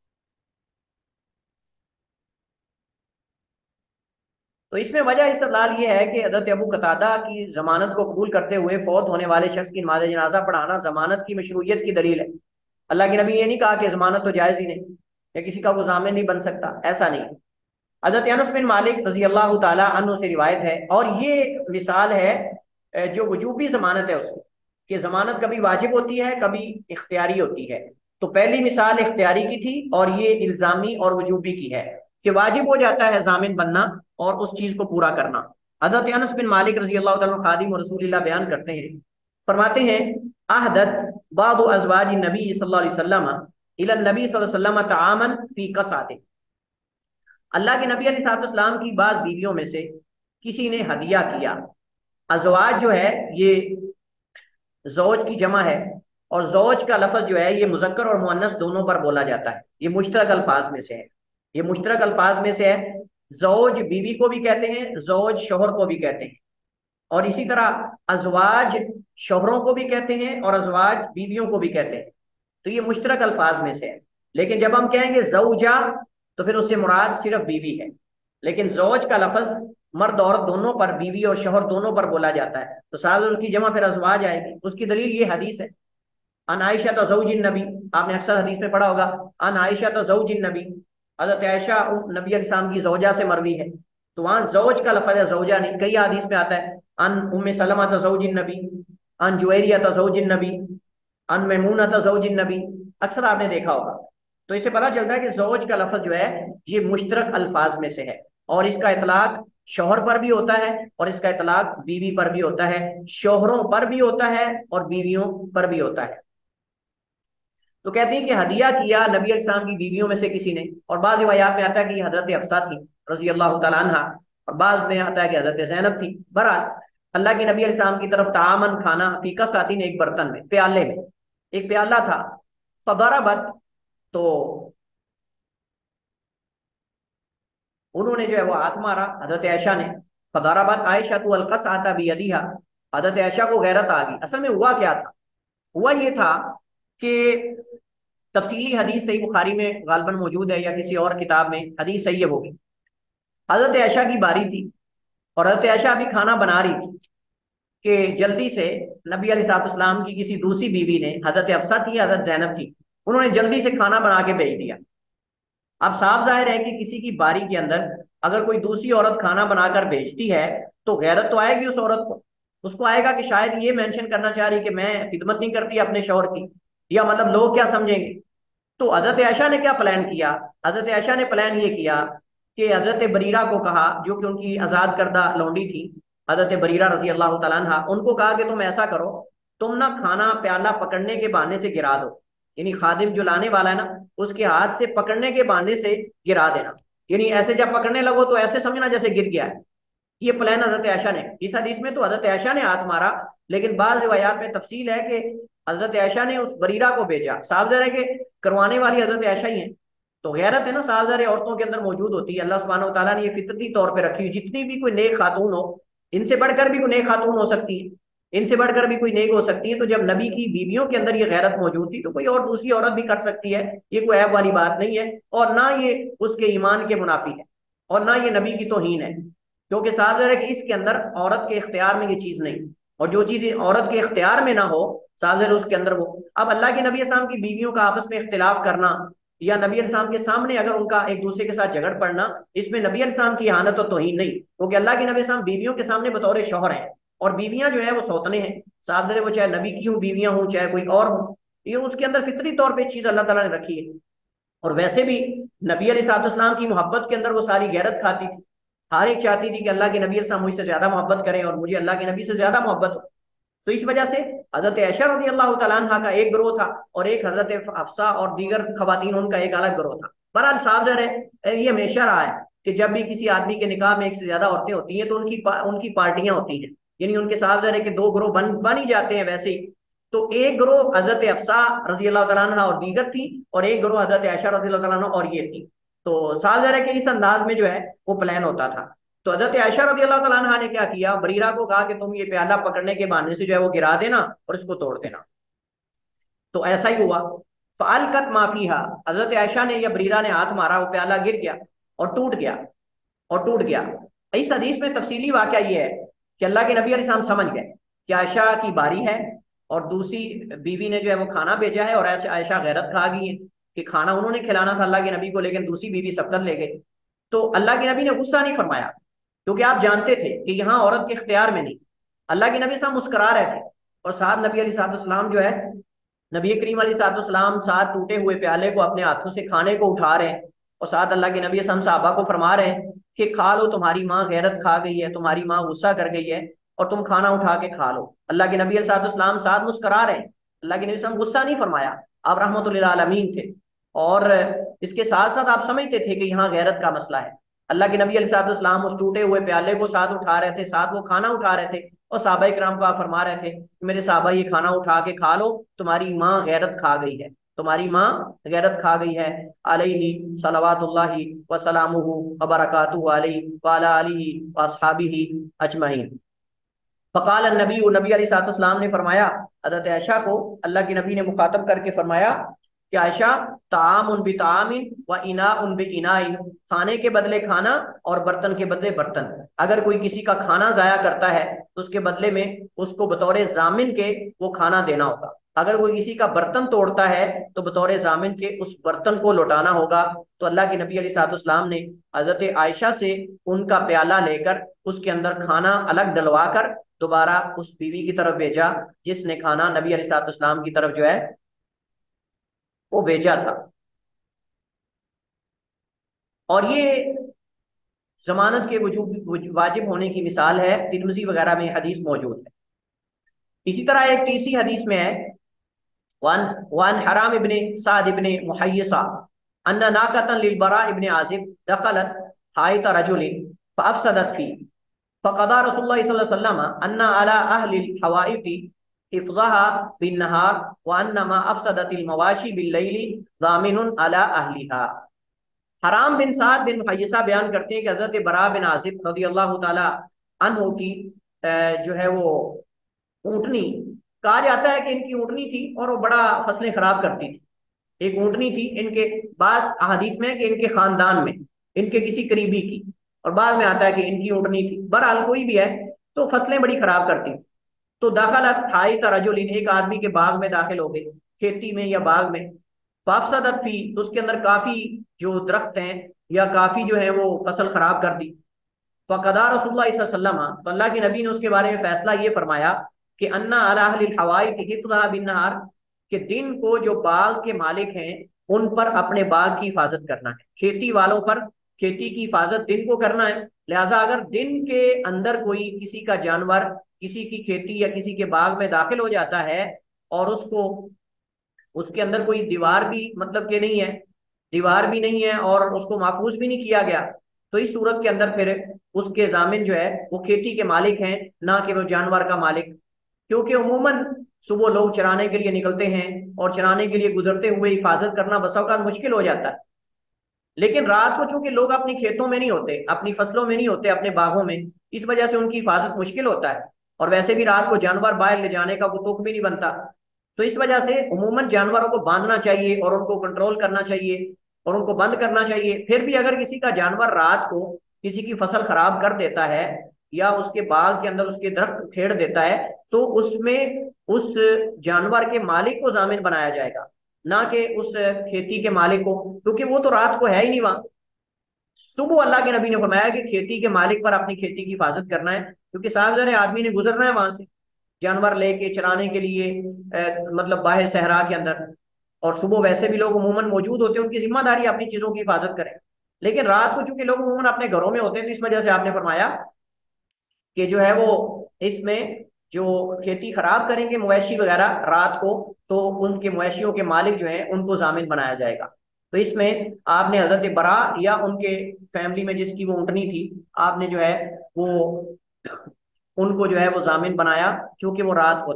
तो इसमें वजह इस्तदलाल ये है कि हजरत अबू कतादा की जमानत को कबूल करते हुए फौत होने वाले शख्स की नमाज जनाजा पढ़ाना जमानत की मशरूइयत की दलील है। अल्लाह के नबी ये नहीं कहा कि जमानत तो जायज ही नहीं, या किसी का वो जामिन नहीं बन सकता, ऐसा नहीं। हजरत अनस बिन मालिक रजी अल्लाह तआला अन्हु से रिवायत है, और ये मिसाल है अ, जो वजूबी जमानत है उसकी, कि जमानत कभी वाजिब होती है कभी इख्तियारी होती है। तो पहली मिसाल इख्तियारी की थी और ये इल्जामी और वजूबी की है, कि वाजिब हो जाता है जामिन बनना और उस चीज को पूरा करना। हजरत अनस बिन मालिक रजी अल्लाह तआला अन्हु खादिम रसूलिल्लाह बयान करते हैं, फरमाते हैं, अहदत बादु अज़वाज नबी सल्लल्लाहु अलैहि वसल्लम इला नबी सल्लल्लाहु अलैहि वसल्लम तआमन फी कसाते। अल्लाह के नबी अलैहिस्सलाम की बाज बीवियों में से किसी ने हदिया किया। अजवाज जो है ये जौज की जमा है, और जौज का लफ्ज जो है ये मुजक्कर और मुअन्नस दोनों पर बोला जाता है। ये मुश्तरक अल्फाज में से है, ये मुश्तरक अल्फाज में से है। जौज बीवी को भी कहते हैं, जौज शोहर को भी कहते हैं, और इसी तरह अजवाज शोहरों को भी कहते हैं और अजवाज बीवियों को भी कहते हैं। तो ये मुश्तरक अल्फाज में से है। लेकिन जब हम कहेंगे जौजा, तो फिर उससे मुराद सिर्फ बीवी है। लेकिन जौज का लफ्ज मर्द औरत दोनों पर, बीवी और शोहर दोनों पर बोला जाता है, तो साथ उसकी जमा फिर अजवाज आएगी। उसकी दलील ये हदीस है, अन आयशा तो ज़ौजिन नबी, आपने अक्सर हदीस में पढ़ा होगा, अन आयशा तो ज़ौजिन नबी, हज़रत आयशा नबी अलैहिस्सलाम की जौजा से मरवी है। तो वहां जौज का लफ्ज है, जौजा नहीं। कई हदीस में आता है, अन उम्मे सलमा तो ज़ौजिन नबी, अन जुवैरिया तो ज़ौजिन नबी, अन मैमूना तो ज़ौजिन नबी, अक्सर आपने देखा होगा। तो इससे पता चलता है कि जौज का लफ्ज जो है ये मुश्तरक अल्फाज में से है, और इसका इतलाक शौहर पर भी होता है और इसका इतलाक बीवी पर भी होता है, शौहरों पर भी होता है और बीवियों पर भी होता है। तो कहते हैं कि हदिया किया नबी अलैहिस्सलाम की बीवियों में से किसी ने, और बाद रिवायात में आता है कि हजरत हफ्सा थी रजी अल्लाह तआला अन्हा, और बाद में आता है कि हजरत जैनब थी। बहरहाल अल्लाह के नबी अलैहिस्सलाम की तरफ तामन खाना फीका साथी ने, एक बर्तन में, प्याले में, एक प्याला था। फदरबत, तो उन्होंने जो है वो हाथ मारा हजरत आयशा ने। फदरबत आयशा तो अलकस आता भी यदिहा, हजरत आयशा को गैरत आ गई। असल में हुआ क्या था? हुआ ये था कि तफसीली हदीस सही बुखारी में गालबन मौजूद है या किसी और किताब में हदीस सही है वो भी। हजरत आयशा की बारी थी और हजरत आयशा अभी खाना बना रही थी कि जल्दी से नबी अलैहिस्सलाम की किसी दूसरी बीवी ने, हजरत हफ्सा थी, हजरत जैनब थी, उन्होंने जल्दी से खाना बना के भेज दिया। अब साफ जाहिर है कि किसी की बारी के अंदर अगर कोई दूसरी औरत खाना बनाकर भेजती है तो गैरत तो आएगी उस औरत को। उसको आएगा कि शायद ये मेंशन करना चाह रही कि मैं खिदमत नहीं करती अपने शौहर की, या मतलब लोग क्या समझेंगे। तो हजरत आयशा ने क्या प्लान किया? हजरत आयशा ने प्लान ये किया कि हजरत बरीरा को कहा, जो कि उनकी आजाद करदा लौंडी थी, हजरत बरीरा रजी अल्लाह तआला अन्हा, उनको कहा कि तुम ऐसा करो, तुम ना खाना प्याला पकड़ने के बहाने से गिरा दो, यानी खादिम जो लाने वाला है ना उसके हाथ से पकड़ने के बहाने से गिरा देना, यानी ऐसे जब पकड़ने लगो तो ऐसे समझना जैसे गिर गया है। ये प्लान हजरत आयशा ने, इस हदीस में तो हजरत आयशा ने हाथ मारा, लेकिन बाज रिवायात में तफसील है कि हजरत आयशा ने उस बरीरा को भेजा। साफ ज़ाहिर है कि करवाने वाली हजरत आयशा ही है, तो गैरत है ना साफ ज़ाहिर औरतों के अंदर मौजूद होती है। अल्लाह सुब्हानहू व तआला ने ये फितरती तौर पे रखी हुई, जितनी भी कोई नेक खातून हो, इनसे बढ़कर भी कोई नेक खातून हो सकती है, इनसे बढ़कर भी कोई नेक हो सकती है। तो जब नबी की बीवियों के अंदर ये गैरत मौजूद थी तो कोई और दूसरी औरत भी कर सकती है, ये कोई ऐब वाली बात नहीं है, और ना ये उसके ईमान के मुनाफी है और ना ये नबी की तौहीन है, क्योंकि साफ है कि इसके अंदर औरत के इख्तियार में ये चीज नहीं, और जो चीज औरत के इख्तियार में ना हो साफ है उसके अंदर वो। अब अल्लाह के नबी अस्सलाम की बीवियों का आपस में इख्तिलाफ करना या नबी अस्सलाम के सामने अगर उनका एक दूसरे के साथ झगड़ पड़ना, इसमें नबी अस्सलाम की इहानत और तौहीन नहीं, क्योंकि अल्लाह के नबी अस्सलाम बीवियों के सामने बतौर शौहर हैं, और बीवियां जो है वो सौतने हैं। साफ है वो चाहे नबी की हूँ बीवियां हूँ चाहे कोई और हो, ये उसके अंदर फितरी तौर पर चीज अल्लाह ताला ने रखी है। और वैसे भी नबी अलैहिस्सलाम की मोहब्बत के अंदर वो सारी गैरत खाती थी, हर एक चाहती थी कि अल्लाह के नबी अलैहिस्सलाम मुझसे ज्यादा मोहब्बत करें और मुझे अल्लाह के नबी से ज्यादा मोहब्बत हो। तो इस वजह से हजरत आयशा रज़ी अल्लाह तआला अन्हा का एक ग्रोह था और एक हजरत हफ्सा और दीगर खवातीन उनका एक अलग ग्रोह था। बहरहाल साफ है ये हमेशा रहा है कि जब भी किसी आदमी के निकाह में एक से ज्यादा औरतें होती हैं तो उनकी उनकी पार्टियां होती हैं, यानी उनके साफ है कि दो ग्रोह बन बन ही जाते हैं वैसे ही। तो एक ग्रोह हजरत अफसा रजी अल्लाह तआला अन्हा और दीगर थी, और एक ग्रोह हजरत आयशा रजी अल्लाह तआला अन्हा और ये थी। तो साफ ज़ाहिर है कि इस अंदाज में जो है वो प्लान होता था। तो हजरत आयशा रजी अल्लाह तआला अन्हा ने क्या किया, बरीरा को कहा कि तुम ये प्याला पकड़ने के बहाने से जो है वो गिरा देना और इसको तोड़ देना। तो ऐसा ही हुआ। फालकत माफिहा, हजरत आयशा ने या बरीरा ने हाथ मारा, वो प्याला गिर गया और टूट गया, और टूट गया। इस हदीस में तफसीली वाकया ये है कि अल्लाह के नबी अलैहिस्सलाम समझ गए कि आयशा की बारी है, और दूसरी बीवी ने जो है वो खाना भेजा है, और ऐसे आयशा गैरत खा गई है कि खाना उन्होंने खिलाना था अल्लाह के नबी को, लेकिन दूसरी बीवी सबकत ले गई। तो अल्लाह के नबी ने गुस्सा नहीं फरमाया, क्योंकि आप जानते थे कि यहाँ औरत के इख्तियार में नहीं। अल्लाह के नबी साहब मुस्करा रहे थे, और साथ नबी अलैहिस्सलाम जो है, नबी करीम अलैहिस्सलाम साथ टूटे हुए प्याले को अपने हाथों से खाने को उठा रहे हैं, और साथ अल्लाह के नबी हम साहबा को फरमा रहे हैं कि खा लो, तुम्हारी माँ गैरत खा गई है, तुम्हारी माँ गुस्सा कर गई है, और तुम खाना उठा के खा लो। अल्लाह के नबी अलैहिस्सलाम साथ मुस्करा रहे हैं, अल्लाह के नबी साहब गुस्सा नहीं फरमाया, आप रहमतुल लिल आलमीन थे। और इसके साथ साथ आप समझते थे कि यहाँ गैरत का मसला है। अल्लाह के नबी अलैहिस्सलाम उस टूटे हुए प्याले को साथ उठा रहे थे, साथ वो खाना उठा रहे थे, और सहाबा इकराम को आप फरमा रहे थे कि मेरे साहबा ये खाना उठा के खा लो, तुम्हारी माँ गैरत खा गई है, तुम्हारी माँ गैरत खा गई है। अलैहि सलवातुल्लाहि व सलामुहु व बरकातुहु अलैहि व अला आलिहि व अस्हाबिहि अजमईन। फ़क़ाल नबी, नबी अलैहिस्सलाम ने फरमाया हज़रत आयशा को, अल्लाह के नबी ने मुखातब करके फरमाया कि आयशा, तामुन बि तामिन व इनाउन बि इनाइन, खाने के बदले खाना और बर्तन के बदले बर्तन। अगर कोई किसी का खाना जाया करता है तो उसके बदले में उसको बतौर जामिन के वो खाना देना होगा। अगर कोई किसी का बर्तन तोड़ता है तो बतौर जामिन के उस बर्तन को लौटाना होगा। तो अल्लाह के नबी अलैहिस्सलाम ने हजरत आयशा से उनका प्याला लेकर उसके अंदर खाना अलग डलवा कर दोबारा उस बीवी की तरफ भेजा जिसने खाना नबी अलैहिस्सलाम की तरफ जो है वो भेजा था। और ये जमानत के वजूब वाजिब होने की मिसाल है, तिरमिज़ी वगैरह में हदीस मौजूद है। इसी तरह एक तीसरी हदीस में है, वन वन हराम इब्ने साद इब्ने मुहय्यिसा अन्ना नाकतन लिल बरा इब्ने आजिब दखलत हाइता रजुलिन फअफसदत फी फक़दा रसूलुल्लाह सल्लल्लाहु अलैहि वसल्लम अन्ना अला अहलिल हवाइति हिफ्ज़हा बिन नहार व अन्ना मा अफसदतिल मवाशी बिल लैली ज़ामिनुन अला अहलिहा। हराम बिन साद बिन मुहय्यिसा बयान करते हैं कि हजरत बरा बिन आजिब रज़ियल्लाहु ताला अन्हु की जो है वो ऊँटनी, कहा जाता है कि इनकी ऊँटनी थी और वो बड़ा फसलें खराब करती थी। एक ऊँटनी थी इनके, बाद हदीस में कि इनके खानदान में, इनके किसी करीबी की, और बाद में आता है कि इनकी ऊँटनी थी। बहरहाल कोई भी है, तो फसलें बड़ी खराब करती। तो दाखलत हाइता रजुलिन, एक आदमी के बाग में दाखिल हो गए, खेती में या बाग में। फाफसदत फी, तो उसके अंदर काफी जो दरख्त हैं या काफी जो है वो फसल खराब कर दी। फ़क़दा रसूलुल्लाह सल्लल्लाहु अलैहि वसल्लम, तो अल्लाह के नबी ने उसके बारे में फैसला ये फरमाया कि अन्ना अला अहलिल हवाई हिफ़्ज़हा बिन नहार, कि दिन को जो बाग के मालिक हैं उन पर अपने बाग की हिफाजत करना है, खेती वालों पर खेती की हिफाजत दिन को करना है। लिहाजा अगर दिन के अंदर कोई किसी का जानवर किसी की खेती या किसी के बाग में दाखिल हो जाता है और उसको उसके अंदर कोई दीवार भी मतलब के नहीं है, दीवार भी नहीं है और उसको महफूज भी नहीं किया गया, तो इस सूरत के अंदर फिर उसके जामिन जो है वो खेती के मालिक हैं, ना कि वो जानवर का मालिक। क्योंकि उमूमन सुबह लोग चराने के लिए निकलते हैं और चराने के लिए गुजरते हुए हिफाजत करना बसा औक़ात मुश्किल हो जाता है। लेकिन रात को चूंकि लोग अपनी खेतों में नहीं होते, अपनी फसलों में नहीं होते, अपने बागों में, इस वजह से उनकी हिफाजत मुश्किल होता है। और वैसे भी रात को जानवर बाहर ले जाने का कोई तुक भी नहीं बनता। तो इस वजह से उमूमन जानवरों को बांधना चाहिए और उनको कंट्रोल करना चाहिए और उनको बंद करना चाहिए। फिर भी अगर किसी का जानवर रात को किसी की फसल खराब कर देता है या उसके बाग के अंदर उसके दरख्त खेड़ देता है, तो उसमें उस जानवर के मालिक को जामिन बनाया जाएगा, ना कि उस खेती के मालिक को, क्योंकि वो तो रात को है ही नहीं वहां। सुबह अल्लाह के नबी ने फरमाया कि खेती के मालिक पर अपनी खेती की हिफाजत करना है, क्योंकि साहब जरा आदमी ने गुजरना है वहां से जानवर लेके चराने के लिए, ए, मतलब बाहर सहरा के अंदर। और सुबह वैसे भी लोग उमूमन मौजूद होते हैं, उनकी जिम्मेदारी अपनी चीजों की हिफाजत करें। लेकिन रात को चूंकि लोग उमूमन अपने घरों में होते हैं, तो इस वजह से आपने फरमाया कि जो है वो इसमें जो खेती खराब करेंगे मवेशी वगैरह रात को, तो उनके मवेशियों के मालिक जो हैं उनको जामिन बनाया जाएगा। तो इसमें आपने हजरत बरा या उनके फैमिली में जिसकी वो ऊँटनी थी, आपने जो है वो उनको जो है वो जामिन बनाया, क्योंकि वो रात को था।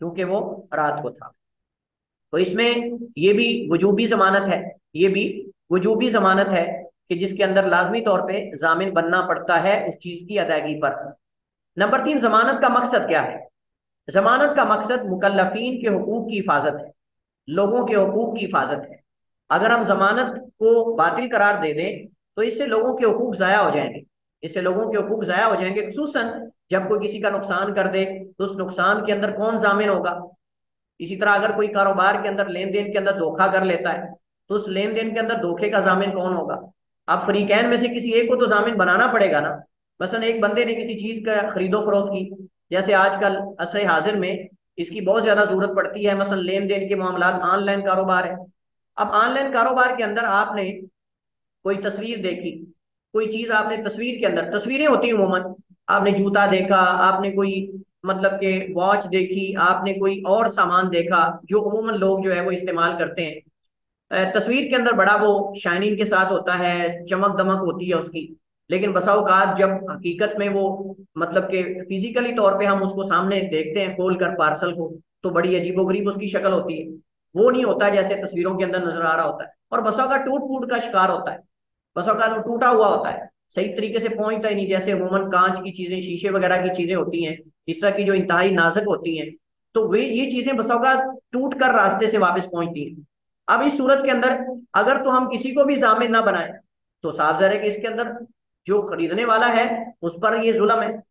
क्योंकि वो रात को था। तो इसमें ये भी वजूबी जमानत है, ये भी वजूबी जमानत है कि जिसके अंदर लाजमी तौर पे जामिन बनना पड़ता है उस चीज की अदायगी पर। नंबर तीन, जमानत का मकसद क्या है? जमानत का मकसद मुकल्लफीन के हुकूक की हिफाजत है, लोगों के हुकूक की हिफाजत है। अगर हम जमानत को बातिल करार दे दें तो इससे लोगों के हुकूक ज़ाया हो जाएंगे, इससे लोगों के हुकूक ज़ाया हो जाएंगे। खुसूसन जब कोई किसी का नुकसान कर दे तो उस नुकसान के अंदर कौन जामिन होगा? इसी तरह अगर कोई कारोबार के अंदर लेन देन के अंदर धोखा कर लेता है तो उस लेन देन के अंदर धोखे का जामिन कौन होगा? अब फरीकैन में से किसी एक को तो जामिन बनाना पड़ेगा ना। मसलन एक बंदे ने किसी चीज का खरीदो फरोख्त की, जैसे आजकल असर हाजिर में इसकी बहुत ज्यादा जरूरत पड़ती है, मसलन लेन देन के मामला, ऑनलाइन कारोबार है। अब ऑनलाइन कारोबार के अंदर आपने कोई तस्वीर देखी, कोई चीज आपने तस्वीर के अंदर, तस्वीरें होती हैं अमूमन, आपने जूता देखा, आपने कोई मतलब के वॉच देखी, आपने कोई और सामान देखा जो अमूमन लोग जो है वो इस्तेमाल करते हैं। अ, तस्वीर के अंदर बड़ा वो शाइनिंग के साथ होता है, चमक दमक होती है उसकी, लेकिन बसा औकात जब हकीकत में वो मतलब के फिजिकली तौर पे हम उसको सामने देखते हैं खोल कर पार्सल को, तो बड़ी अजीबोगरीब उसकी शक्ल होती है। वो नहीं होता जैसे तस्वीरों के अंदर नजर आ रहा होता है, और बसा औकात टूट फूट का शिकार होता है, बसा औकात वो टूटा हुआ होता है, सही तरीके से पहुंचता ही नहीं। जैसे अमूमन कांच की चीजें, शीशे वगैरह की चीजें होती हैं इस तरह की जो इंतहाई नाजुक होती हैं, तो वे ये चीजें बसा औकात टूट कर रास्ते से वापस पहुंचती हैं। अब इस सूरत के अंदर अगर तो हम किसी को भी जामिन ना बनाए तो साफ जाहिर है कि इसके अंदर जो खरीदने वाला है उस पर ये जुल्म है,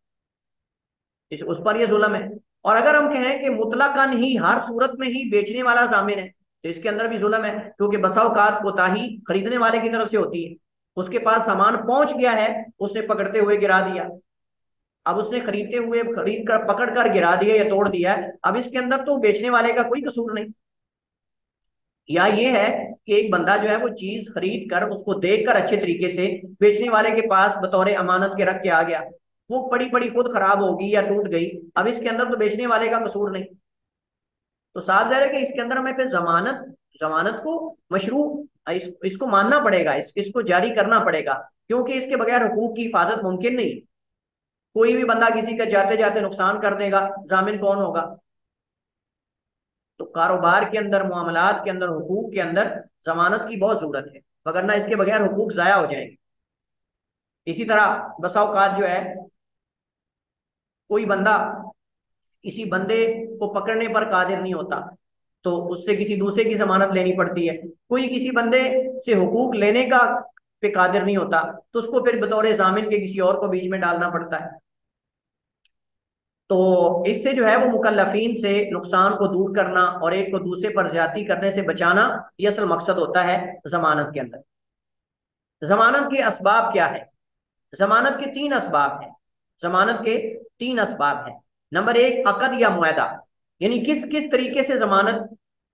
इस उस पर ये जुल्म है। और अगर हम कहें कि मुतलकन ही हर सूरत में ही बेचने वाला जामिन है तो इसके अंदर भी जुल्म है, क्योंकि बसा औकात कोताही खरीदने वाले की तरफ से होती है। उसके पास सामान पहुंच गया है, उसने पकड़ते हुए गिरा दिया, अब उसने खरीदते हुए खरीद कर पकड़ कर गिरा दिया या तोड़ दिया, अब इसके अंदर तो बेचने वाले का कोई कसूर नहीं। या ये है कि एक बंदा जो है वो चीज खरीद कर उसको देख कर अच्छे तरीके से बेचने वाले के पास बतौर अमानत के रख के आ गया, वो पड़ी पड़ी खुद खराब होगी या टूट गई, अब इसके अंदर तो बेचने वाले का कसूर नहीं। तो साफ जाहिर है कि इसके अंदर हमें फिर जमानत जमानत को मशरू इस, इसको मानना पड़ेगा, इस, इसको जारी करना पड़ेगा, क्योंकि इसके बगैर हुकूक की हिफाजत मुमकिन नहीं। कोई भी बंदा किसी का जाते जाते नुकसान कर देगा, जामिन कौन होगा? तो कारोबार के अंदर, मामलात के अंदर, हुकूक के अंदर जमानत की बहुत जरूरत है, वगरना इसके बगैर हुकूक जाया हो जाएंगे। इसी तरह बसा औकात जो है कोई बंदा किसी बंदे को पकड़ने पर कादिर नहीं होता तो उससे किसी दूसरे की जमानत लेनी पड़ती है। कोई किसी बंदे से हुकूक लेने का पे कादिर नहीं होता तो उसको फिर बतौर जामिन के किसी और को बीच में डालना पड़ता है। तो इससे जो है वो मुकल्लफीन से नुकसान को दूर करना और एक को दूसरे पर ज्यादती करने से बचाना, ये असल मकसद होता है जमानत के अंदर। जमानत के असबाब क्या है? जमानत के तीन असबाब हैं, जमानत के तीन असबाब हैं। नंबर एक, अकद या मुआहदा, यानी किस किस तरीके से जमानत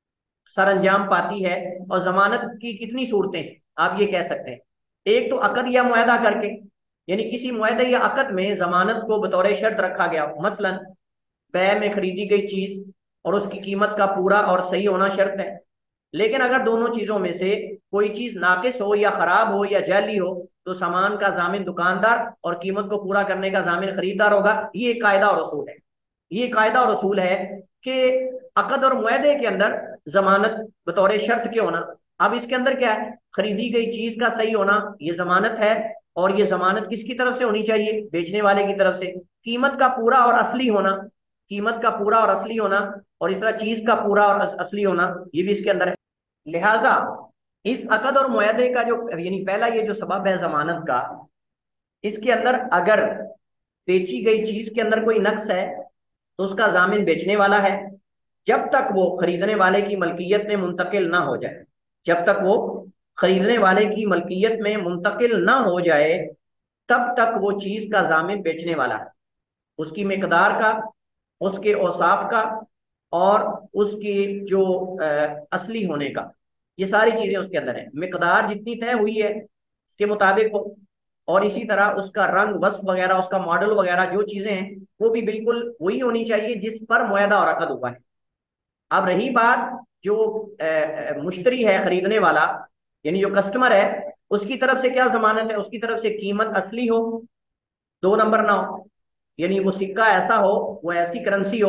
सर अंजाम पाती है और जमानत की कितनी सूरतें हैं, आप ये कह सकते हैं। एक तो अकद या मुआहदा करके, यानी किसी मुआहदे या अकद में जमानत को बतौर शर्त रखा गया, मसलन बै में खरीदी गई चीज और उसकी कीमत का पूरा और सही होना शर्त है, लेकिन अगर दोनों चीजों में से कोई चीज नाकिस हो या खराब हो या जैली हो तो सामान का जामिन दुकानदार और कीमत को पूरा करने का जामिन खरीदार होगा। ये एक कायदा और उसूल है, ये कायदा और उसूल है कि अकद और मुआहदे के अंदर जमानत बतौर शर्त के होना। अब इसके अंदर क्या है, खरीदी गई चीज का सही होना ये जमानत है, और ये जमानत किसकी तरफ से होनी चाहिए? बेचने वाले की तरफ से। कीमत का पूरा और असली होना, कीमत का पूरा और असली होना, और इस तरह चीज का पूरा और असली होना, ये भी इसके अंदर है। लिहाजा इस अकद और मुआहदे का जो यानी पहला ये जो सबब है जमानत का, इसके अंदर अगर बेची गई चीज के अंदर कोई नक्स है तो उसका जामिन बेचने वाला है, जब तक वो खरीदने वाले की मलकियत में मुंतकिल ना हो जाए, जब तक वो खरीदने वाले की मलकियत में मुंतकिल ना हो जाए तब तक वो चीज का जामिन बेचने वाला है। उसकी मिकदार का, उसके औसाफ का और उसकी जो आ, असली होने का, ये सारी चीजें उसके अंदर है। मिकदार जितनी तय हुई है उसके मुताबिक हो, और इसी तरह उसका रंग वस्फ वगैरह, उसका मॉडल वगैरह जो चीजें हैं वो भी बिल्कुल वही होनी चाहिए जिस पर मुआहदा और अकद हुआ है। अब रही बात जो आ, मुश्तरी है, खरीदने वाला यानी जो कस्टमर है, उसकी तरफ से क्या जमानत है? उसकी तरफ से कीमत असली हो, दो नंबर ना हो, यानी वो सिक्का ऐसा हो, वो ऐसी करेंसी हो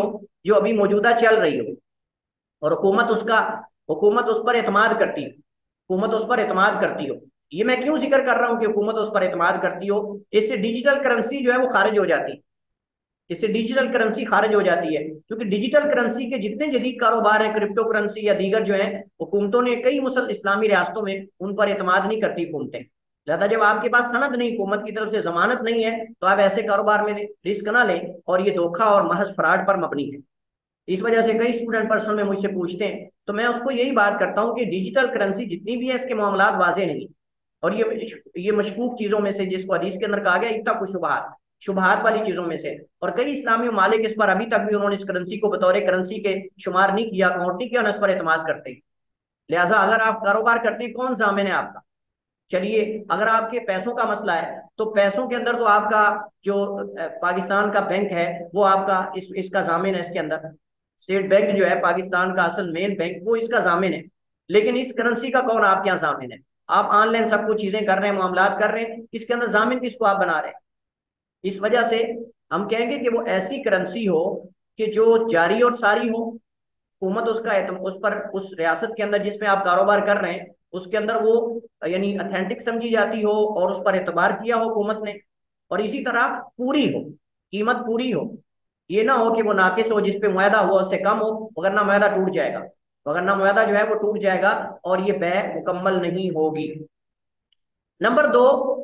जो अभी मौजूदा चल रही हो, और हुकूमत उसका हुकूमत उस पर एतमाद करती हो, हुकूमत उस पर एतमाद करती हो। ये मैं क्यों जिक्र कर रहा हूँ कि हुकूमत उस पर एतमाद करती हो? इससे डिजिटल करेंसी जो है वो खारिज हो जाती है, इससे डिजिटल करेंसी खारिज हो जाती है, क्योंकि डिजिटल करेंसी के जितने जदीद कारोबार है, क्रिप्टो करेंसी या दीगर जो है, हुकूमतों ने कई मुसल इस्लामी रियासतों में उन पर एतमाद नहीं करती हुकूमतें। लिहाजा जब आपके पास सनद नहीं, हुकूमत की तरफ से जमानत नहीं है, तो आप ऐसे कारोबार में रिस्क ना लें, और ये धोखा और महज फ्रॉड पर मबनी है। इस वजह से कई स्टूडेंट पर्सन में मुझसे पूछते हैं, तो मैं उसको यही बात करता हूँ कि डिजिटल करेंसी जितनी भी है, इसके मामलात वाजे नहीं, और ये ये मशकूक चीजों में से, जिसको हदीस के अंदर कहा गया इत्तक़ु शुबहात, शुबहात वाली चीजों में से। और कई इस्लामी ममालिक इस पर अभी तक भी उन्होंने इस करेंसी को बतौर करेंसी के शुमार नहीं किया, काउंट नहीं किया, इस पर एतमाद करते। लिहाजा अगर आप कारोबार करते हैं, कौन जामिन है आपका? चलिए, अगर आपके पैसों का मसला है, तो पैसों के अंदर तो आपका जो पाकिस्तान का बैंक है वो आपका इस इसका जामिन है। इसके अंदर स्टेट बैंक जो है पाकिस्तान का असल मेन बैंक, वो इसका जामिन है। लेकिन इस करेंसी का कौन आपके यहाँ जामिन है? आप ऑनलाइन सब कुछ चीजें कर रहे हैं, मामलात कर रहे हैं, इसके अंदर जामिन किसको आप बना रहे हैं? इस वजह से हम कहेंगे कि वो ऐसी करेंसी हो कि जो जारी और सारी हो, हुकूमत उसका उस पर, उस रियासत के अंदर जिसमें आप कारोबार कर रहे हैं, उसके अंदर वो यानी अथेंटिक समझी जाती हो, और उस पर एतबार किया हो हुकूमत ने, और इसी तरह पूरी हो, कीमत पूरी हो। ये ना हो कि वो नाकिस हो, जिसपे मुआहदा हुआ उससे कम हो, वरना मुआहदा टूट जाएगा, वरना मुआहदा जो है वो टूट जाएगा और ये बै मुकम्मल नहीं होगी। नंबर दो,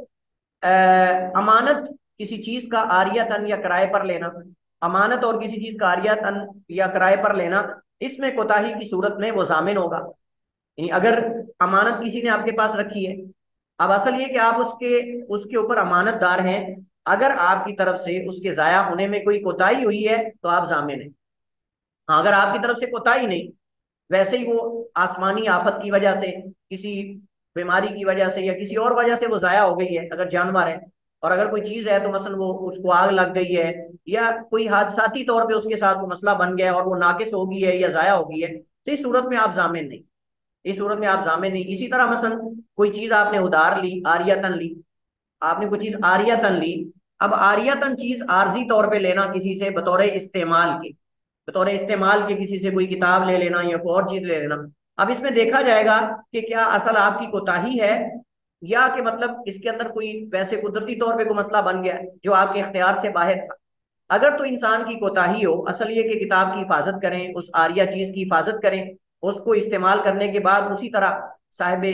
अमानत किसी चीज का आरियतन या किराए पर लेना। अमानत और किसी चीज का आरियतन या किराए पर लेना, इसमें कोताही की सूरत में वो जामिन होगा। यानी अगर अमानत किसी ने आपके पास रखी है, अब असल ये कि आप उसके उसके ऊपर अमानतदार हैं, अगर आपकी तरफ से उसके जाया होने में कोई कोताही हुई है तो आप जामिन हैं। हाँ, अगर आपकी तरफ से कोताही नहीं, वैसे ही वो आसमानी आफत की वजह से, किसी बीमारी की वजह से, या किसी और वजह से वो जाया हो गई है, अगर जानवर है, और अगर कोई चीज है तो मसलन वो उसको आग लग गई है, या कोई हादसाती तौर पे उसके साथ वो मसला बन गया है और वो नाकिस हो गई है या जाया हो गई है, तो इस सूरत में आप जामिन नहीं, इस सूरत में आप जामिन नहीं। इसी तरह मसलन कोई चीज आपने उधार ली, आरियतन ली, आपने कोई चीज आरियतन ली। अब आरियतन चीज आर्जी तौर पे लेना किसी से बतौर इस्तेमाल के, बतौर इस्तेमाल के किसी से कोई किताब ले लेना या कोई और चीज ले लेना। अब इसमें देखा जाएगा कि क्या असल आपकी कोताही है, या कि मतलब इसके अंदर कोई वैसे कुदरती तौर पे कोई मसला बन गया है जो आपके इख्तियार से बाहर था। अगर तो इंसान की कोताही हो, असल ये कि किताब की हिफाजत करें, उस आरिया चीज की हिफाजत करें, उसको इस्तेमाल करने के बाद उसी तरह साहिब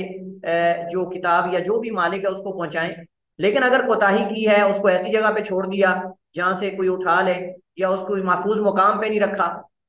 जो किताब या जो भी मालिक है उसको पहुंचाएं। लेकिन अगर कोताही की है, उसको ऐसी जगह पे छोड़ दिया जहां से कोई उठा ले, या उसको महफूज मुकाम पे नहीं रखा,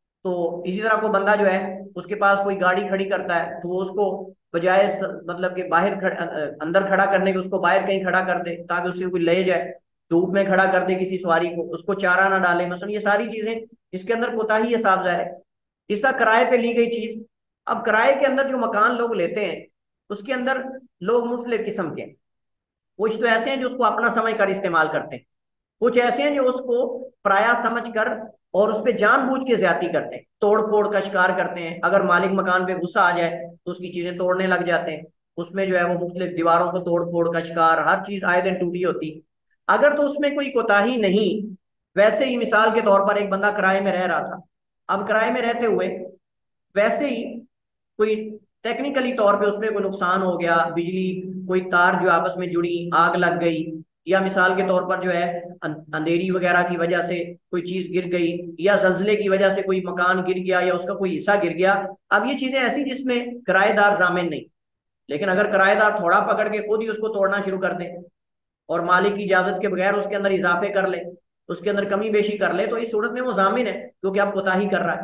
तो इसी तरह को बंदा जो है उसके पास कोई गाड़ी खड़ी करता है, तो वो उसको बजाय मतलब कि बाहर खड़, अंदर खड़ा करने के उसको बाहर कहीं खड़ा कर दे ताकि उससे कोई ले जाए, धूप में खड़ा कर दे किसी सवारी को, उसको चारा ना डाले, मसलन ये सारी चीजें इसके अंदर कोताही है, साफ जाहिर है। इसका किराए पे ली गई चीज, अब किराए के अंदर जो मकान लोग लेते हैं उसके अंदर लोग मुख्तलिफ किस्म के, कुछ तो ऐसे हैं जो उसको अपना समझ कर इस्तेमाल करते हैं, कुछ ऐसे हैं जो उसको पराया समझ कर और उस पर जानबूझ के ज्यादती करते हैं, तोड़ फोड़ का शिकार करते हैं। अगर मालिक मकान पे गुस्सा आ जाए तो उसकी चीजें तोड़ने लग जाते हैं, उसमें जो है वो मुख्तलिफ दीवारों को तोड़ फोड़ का शिकार, हर चीज आए दिन टूटी होती। अगर तो उसमें कोई कोताही नहीं, वैसे ही मिसाल के तौर पर एक बंदा किराए में रह रहा था, अब किराए में रहते हुए वैसे ही कोई टेक्निकली तौर पे उसमें कोई नुकसान हो गया, बिजली कोई तार जो आपस में जुड़ी, आग लग गई, या मिसाल के तौर पर जो है अंधेरी वगैरह की वजह से कोई चीज गिर गई, या जल्जले की वजह से कोई मकान गिर गया या उसका कोई हिस्सा गिर गया। अब ये चीजें ऐसी जिसमें किराएदार जामिन नहीं, लेकिन अगर किराएदार थोड़ा पकड़ के खुद ही उसको तोड़ना शुरू कर दे और मालिक की इजाजत के बगैर उसके अंदर इजाफे कर ले, उसके अंदर कमी बेशी कर ले, तो इस सूरत में वो जामिन है क्योंकि अब कोताही कर रहा है।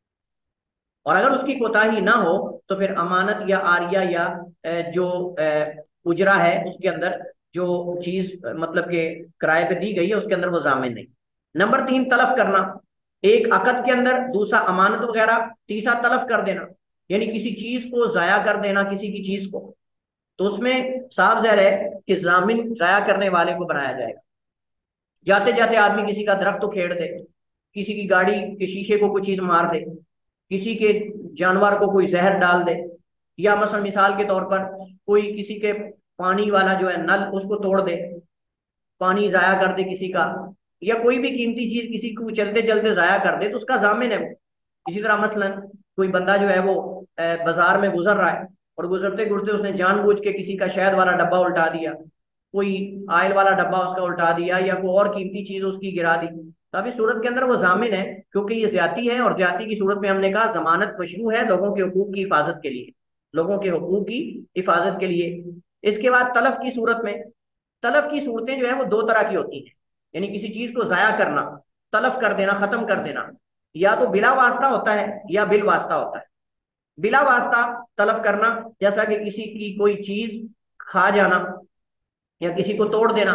और अगर उसकी कोताही ना हो तो फिर अमानत या आरिया या जो उजरा है उसके अंदर जो चीज मतलब के किराए पे दी गई है उसके अंदर वो जामिन नहीं। नंबर तीन, तलफ करना, एक अकद के अंदर, दूसरा अमानत वगैरह, तीसरा तलफ कर देना, यानी किसी चीज को जाया कर देना, किसी की चीज को, तो उसमें साफ ज़ाहिर है कि जामिन जाया करने वाले को बनाया जाएगा। जाते जाते आदमी किसी का दरख्त तो खेड़ दे, किसी की गाड़ी के शीशे को कोई चीज मार दे, किसी के जानवर को कोई जहर डाल दे, या मसल मिसाल के तौर पर कोई किसी के पानी वाला जो है नल उसको तोड़ दे, पानी जाया कर दे किसी का, या कोई भी कीमती चीज किसी को चलते चलते जाया कर दे तो उसका जामिन है वो। इसी तरह मसलन कोई बंदा जो है वो अ, बाजार में गुजर रहा है और गुजरते गुजरते उसने जानबूझ के किसी का शहद वाला डब्बा उल्टा दिया, कोई आयल वाला डब्बा उसका उल्टा दिया, या कोई और कीमती चीज उसकी गिरा दी, तो अभी सूरत के अंदर वो जामिन है, क्योंकि ये ज्यादती है। और ज्यादती की सूरत में हमने कहा जमानत मशरू है लोगों के हकूक की हिफाजत के लिए, लोगों के हकूक की हिफाजत के लिए। इसके बाद तलफ की सूरत में, तलफ की सूरतें जो है वो दो तरह की होती हैं, यानी किसी चीज को जाया करना, तलफ कर देना, खत्म कर देना, या तो बिला वास्ता होता है या बिल वास्ता होता है। बिला वास्ता तलफ करना, जैसा कि किसी की कोई चीज खा जाना या किसी को तोड़ देना,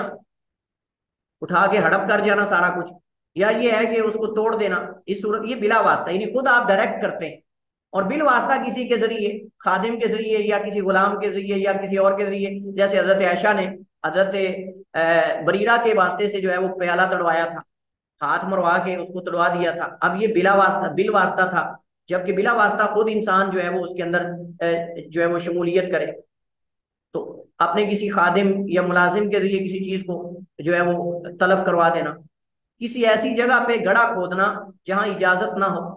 उठा के हड़प कर जाना सारा कुछ, या ये है कि उसको तोड़ देना, इस सूरत ये बिला वास्ता, यानी खुद आप डायरेक्ट करते हैं। और बिल वास्ता किसी के जरिए, खादिम के जरिए या किसी गुलाम के जरिए या किसी और के जरिए, जैसे हजरत आयशा ने हजरत बरीरा के वास्ते से जो है वो प्याला तड़वाया था, हाथ मरवा के उसको तड़वा दिया था। अब ये बिला वास्ता, बिल वास्ता था, जबकि बिला वास्ता खुद इंसान जो है वो उसके अंदर अ, जो है वो शमूलियत करे। तो अपने किसी खादिम या मुलाजिम के जरिए किसी चीज को जो है वो तलब करवा देना, किसी ऐसी जगह पे गड़ा खोदना जहां इजाजत ना हो।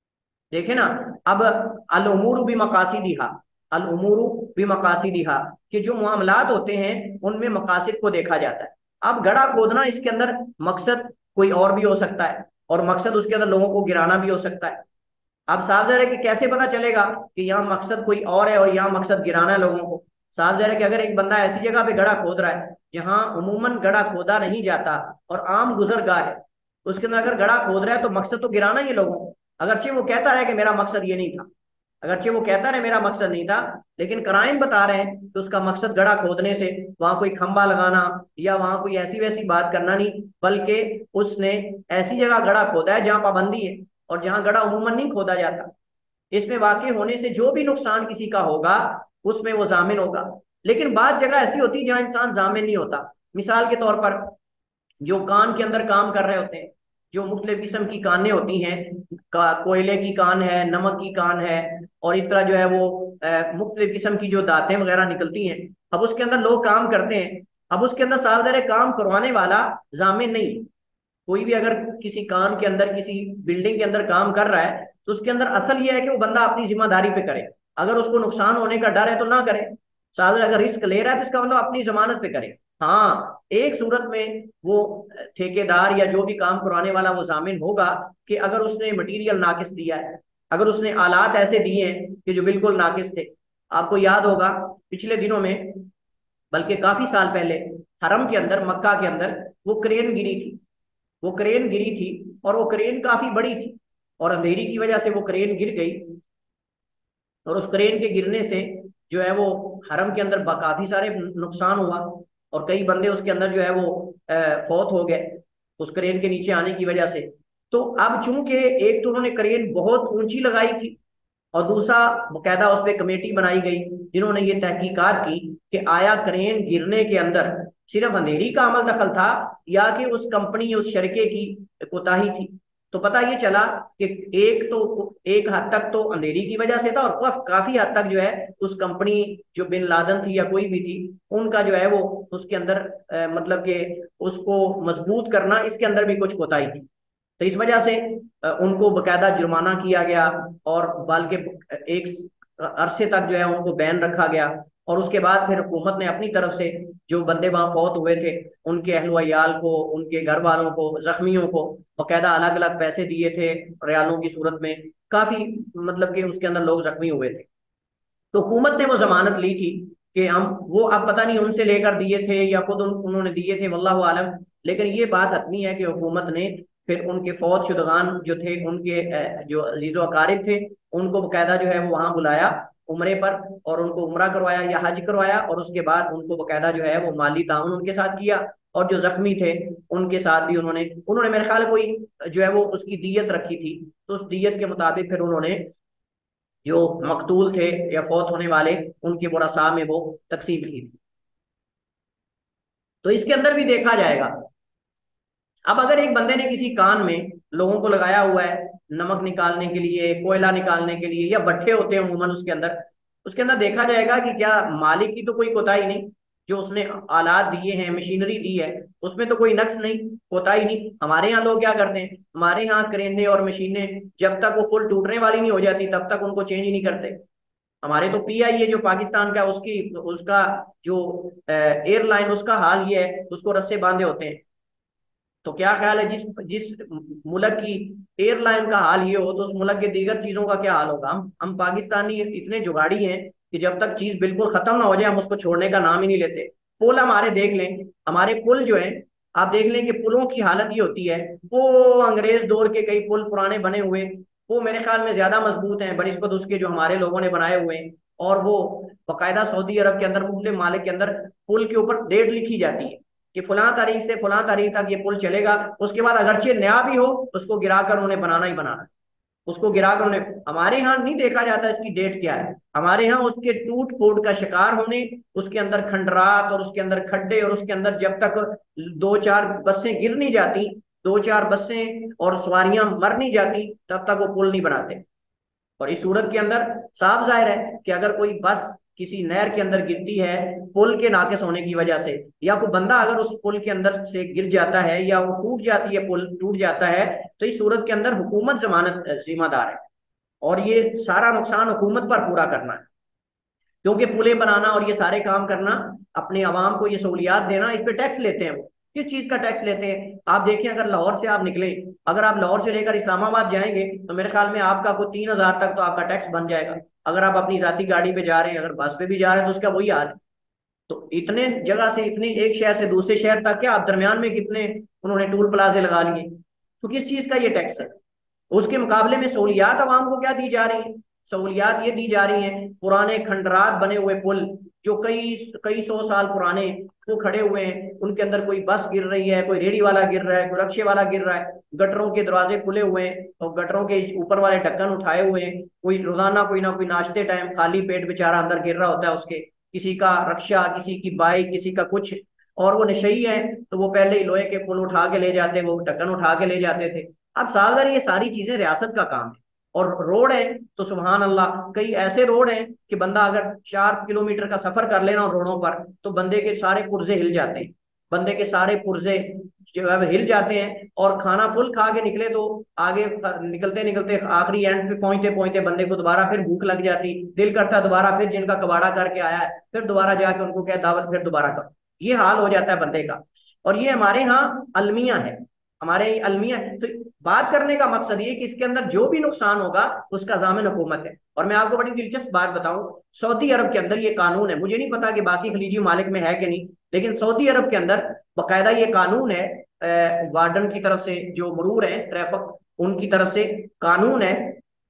देखे ना, अब अल उमूरु भी मकासिदिहा, अल उमूरु भी मकासिदिहा, कि जो मामलात होते हैं उनमें मकासिद को देखा जाता है। अब गड़ा खोदना, इसके अंदर मकसद कोई और भी हो सकता है, और मकसद उसके अंदर लोगों को गिराना भी हो सकता है। अब साफ जाहिर है कि कैसे पता चलेगा कि यहाँ मकसद कोई और है और यहाँ मकसद गिराना है लोगों को। साफ जाहिर है कि अगर एक बंदा ऐसी जगह पे गड़ा खोद रहा है जहाँ उमूमन गड़ा खोदा नहीं जाता और आम गुजरगाह है, उसके अंदर अगर गड़ा खोद रहा है तो मकसद तो गिराना ही है लोगों को। अगरचे वो कहता रहे कि मेरा मकसद ये नहीं था, अगरचे वो कहता रहे मेरा मकसद नहीं था, लेकिन कराइन बता रहे हैं कि उसका मकसद गड़ा खोदने से वहां कोई खंबा लगाना या वहां कोई ऐसी वैसी बात करना नहीं, बल्कि उसने ऐसी जगह गड़ा खोदा है जहां पाबंदी है और जहां गड़ा उमूमन नहीं खोदा जाता। इसमें वाकई होने से जो भी नुकसान किसी का होगा उसमें वो जामिन होगा। लेकिन बात जगह ऐसी होती है जहां इंसान जामिन नहीं होता। मिसाल के तौर पर जो कान के अंदर काम कर रहे होते हैं, जो मुख्तलिफ किस्म की कानें होती हैं, का, कोयले की कान है, नमक की कान है, और इस तरह जो है वो मुख्तलिफ किस्म की जो दातें वगैरह निकलती हैं। अब उसके अंदर लोग काम करते हैं, अब उसके अंदर सावधान काम करवाने वाला जामिन नहीं। कोई भी अगर किसी कान के अंदर किसी बिल्डिंग के अंदर काम कर रहा है तो उसके अंदर असल ये है कि वो बंदा अपनी जिम्मेदारी पे करे, अगर उसको नुकसान होने का डर है तो ना करे। साथ अगर रिस्क ले रहा है तो इसका मतलब अपनी जमानत पे करे। हाँ, एक सूरत में वो ठेकेदार या जो भी काम करवाने वाला वो जामिन होगा कि अगर उसने मटेरियल नाकिस दिया है, अगर उसने आलात ऐसे दिए हैं कि जो बिल्कुल नाकिस थे। आपको याद होगा पिछले दिनों में, बल्कि काफी साल पहले, हरम के अंदर, मक्का के अंदर वो क्रेन गिरी थी, वो क्रेन गिरी थी और वो क्रेन काफी बड़ी थी, और अंधेरी की वजह से वो क्रेन गिर गई। और उस क्रेन के गिरने से जो है वो हरम के अंदर काफी सारे नुकसान हुआ, और कई बंदे उसके अंदर जो है वो फौत हो गए उस क्रेन के नीचे आने की वजह से। तो अब चूंकि एक तो उन्होंने क्रेन बहुत ऊंची लगाई थी, और दूसरा बकायदा उस पर कमेटी बनाई गई जिन्होंने ये तहकीकात की कि आया क्रेन गिरने के अंदर सिर्फ अंधेरी का अमल दखल था या कि उस कंपनी, उस शरके की कोताही थी। तो पता ये चला कि एक तो एक हद तक तो अंधेरी की वजह से था, और काफी हद तक जो है उस कंपनी, जो बिन लादन थी या कोई भी थी, उनका जो है वो उसके अंदर आ, मतलब कि उसको मजबूत करना, इसके अंदर भी कुछ कोताही थी। तो इस वजह से उनको बकायदा जुर्माना किया गया, और बल्कि एक अरसे तक जो है उनको बैन रखा गया। और उसके बाद फिर हुकूमत ने अपनी तरफ से जो बंदे वहां फौत हुए थे उनके अहलवायाल को, उनके घर वालों को, जख्मियों को बकायदा अलग अलग पैसे दिए थे रियालों की सूरत में। काफी मतलब कि उसके अंदर लोग जख्मी हुए थे। तो हुकूमत ने वो जमानत ली थी कि हम वो, अब पता नहीं उनसे लेकर दिए थे या खुद उन, उन्होंने दिए थे, वल्लाहु आलम। लेकिन ये बात हतमी है कि हुकूमत ने फिर उनके फौत शुदगान जो थे, उनके जो अजीज़ो अकारिब थे, उनको बकायदा जो है वो वहां बुलाया उम्रे पर, और उनको उम्रा करवाया या हज करवाया, और उसके बाद उनको बकायदा जो है वो माली ताउन उनके साथ किया। और जो जख्मी थे उनके साथ भी उन्होंने उन्होंने मेरे ख्याल कोई जो है वो उसकी दीयत रखी थी, तो उस दीयत के मुताबिक फिर उन्होंने जो मकतूल थे या फौत होने वाले, उनके बुरासा में वो तकसीम की थी। तो इसके अंदर भी देखा जाएगा, अब अगर एक बंदे ने किसी कान में लोगों को लगाया हुआ है नमक निकालने के लिए, कोयला निकालने के लिए, या भट्ठे होते हैं अमूमन उसके अंदर, उसके अंदर देखा जाएगा कि क्या मालिक की तो कोई कोताही नहीं, जो उसने आलात दिए हैं, मशीनरी दी है, उसमें तो कोई नक्स नहीं होता ही नहीं। हमारे यहाँ लोग क्या करते हैं, हमारे यहाँ क्रेनें और मशीनें जब तक वो फुल टूटने वाली नहीं हो जाती तब तक उनको चेंज ही नहीं करते। हमारे तो पी आई ए जो पाकिस्तान का, उसकी उसका जो एयरलाइन, उसका हाल ये है, उसको रस्से बांधे होते हैं। तो क्या ख्याल है, जिस जिस मुल्क की एयरलाइन का हाल ये हो तो उस मुल्क के दीगर चीजों का क्या हाल होगा। हम हम पाकिस्तानी इतने जुगाड़ी हैं कि जब तक चीज बिल्कुल खत्म ना हो जाए हम उसको छोड़ने का नाम ही नहीं लेते। पुल हमारे देख लें, हमारे पुल जो है, आप देख लें कि पुलों की हालत ये होती है, वो अंग्रेज दौर के कई पुल पुराने बने हुए, वो मेरे ख्याल में ज्यादा मजबूत हैं बनिस्बत उसके जो हमारे लोगों ने बनाए हुए हैं। और वो बाकायदा सऊदी अरब के अंदर, मुख्तलिफ मालिक के अंदर पुल के ऊपर डेट लिखी जाती है कि फलां तारीख से फलां तारीख तक ये पुल चलेगा। उसके बाद अगरचे नया भी हो उसको गिराकर उन्हें बनाना ही बनाना है, उसको गिराकर उन्हें। हमारे यहाँ नहीं देखा जाता इसकी डेट क्या है, हमारे यहाँ उसके टूट फूट का शिकार होने, उसके अंदर खंडरात और उसके अंदर खड्डे और उसके अंदर जब तक दो चार बसें गिर नहीं जाती, दो चार बसें और सवारियां मर नहीं जाती, तब तक वो पुल नहीं बनाते। और इस सूरत के अंदर साफ जाहिर है कि अगर कोई बस किसी नहर के अंदर गिरती है पुल के नाकिस होने की वजह से, या कोई बंदा अगर उस पुल के अंदर से गिर जाता है या वो टूट जाती है, पुल टूट जाता है, तो इस सूरत के अंदर हुकूमत जमानत जिम्मेदार है। और ये सारा नुकसान हुकूमत पर पूरा करना है, क्योंकि पुलें बनाना और ये सारे काम करना, अपने आवाम को ये सहूलियात देना, इस पे टैक्स लेते हैं। वो किस चीज का टैक्स लेते हैं, आप देखिए, अगर लाहौर से आप निकले, अगर आप लाहौर से लेकर इस्लामाबाद जाएंगे तो मेरे ख्याल में आपका कोई तीन हजार तक तो आपका टैक्स बन जाएगा। अगर आप अपनी जाती गाड़ी पे जा रहे हैं, अगर बस पे भी जा रहे हैं तो उसका वही हाल है। तो इतने जगह से, इतने एक शहर से दूसरे शहर तक, क्या आप दरमियान में कितने उन्होंने टूल प्लाजे लगा लिए। तो किस चीज का ये टैक्स है। उसके मुकाबले में सहूलियात आवाम को क्या दी जा रही है, सहूलियात ये दी जा रही हैं, पुराने खंडरात बने हुए पुल जो कई कई सौ साल पुराने, वो खड़े हुए हैं, उनके अंदर कोई बस गिर रही है, कोई रेडी वाला गिर रहा है, कोई रक्शे वाला गिर रहा है, गटरों के दरवाजे खुले हुए हैं और गटरों के ऊपर वाले ढक्कन उठाए हुए हैं, कोई रोजाना कोई ना कोई नाश्ते टाइम खाली पेट बेचारा अंदर गिर रहा होता है उसके, किसी का रक्षा, किसी की बाइक, किसी का कुछ। और वो नशई है तो वो पहले ही लोहे के पुल उठा के ले जाते, वो ढक्कन उठा के ले जाते थे। अब सावधान, ये सारी चीजें रियासत का काम है। और रोड है तो सुभान अल्लाह, कई ऐसे रोड हैं कि बंदा अगर चार किलोमीटर का सफर कर लेना रोडों पर तो बंदे के सारे पुर्जे हिल जाते हैं, बंदे के सारे पुर्जे जो है हिल जाते हैं। और खाना फुल खा के निकले तो आगे निकलते निकलते आखिरी एंड पे पहुंचते पहुंचते बंदे को दोबारा फिर भूख लग जाती, दिल करता दोबारा फिर जिनका कबाड़ा करके आया है फिर दोबारा जाके उनको क्या दावत फिर दोबारा करो। ये हाल हो जाता है बंदे का। और ये हमारे यहाँ अलमिया है, हमारे अलमिया है। तो बात करने का मकसद ये कि इसके अंदर जो भी नुकसान होगा उसका जामिन हुकूमत है। और मैं आपको बड़ी दिलचस्प बात बताऊं, सऊदी अरब के अंदर ये कानून है, मुझे नहीं पता कि बाकी खलीजी मालिक में है कि नहीं, लेकिन सऊदी अरब के अंदर बाकायदा ये कानून है, वार्डन की तरफ से, जो मरूर है ट्रैफिक, उनकी तरफ से कानून है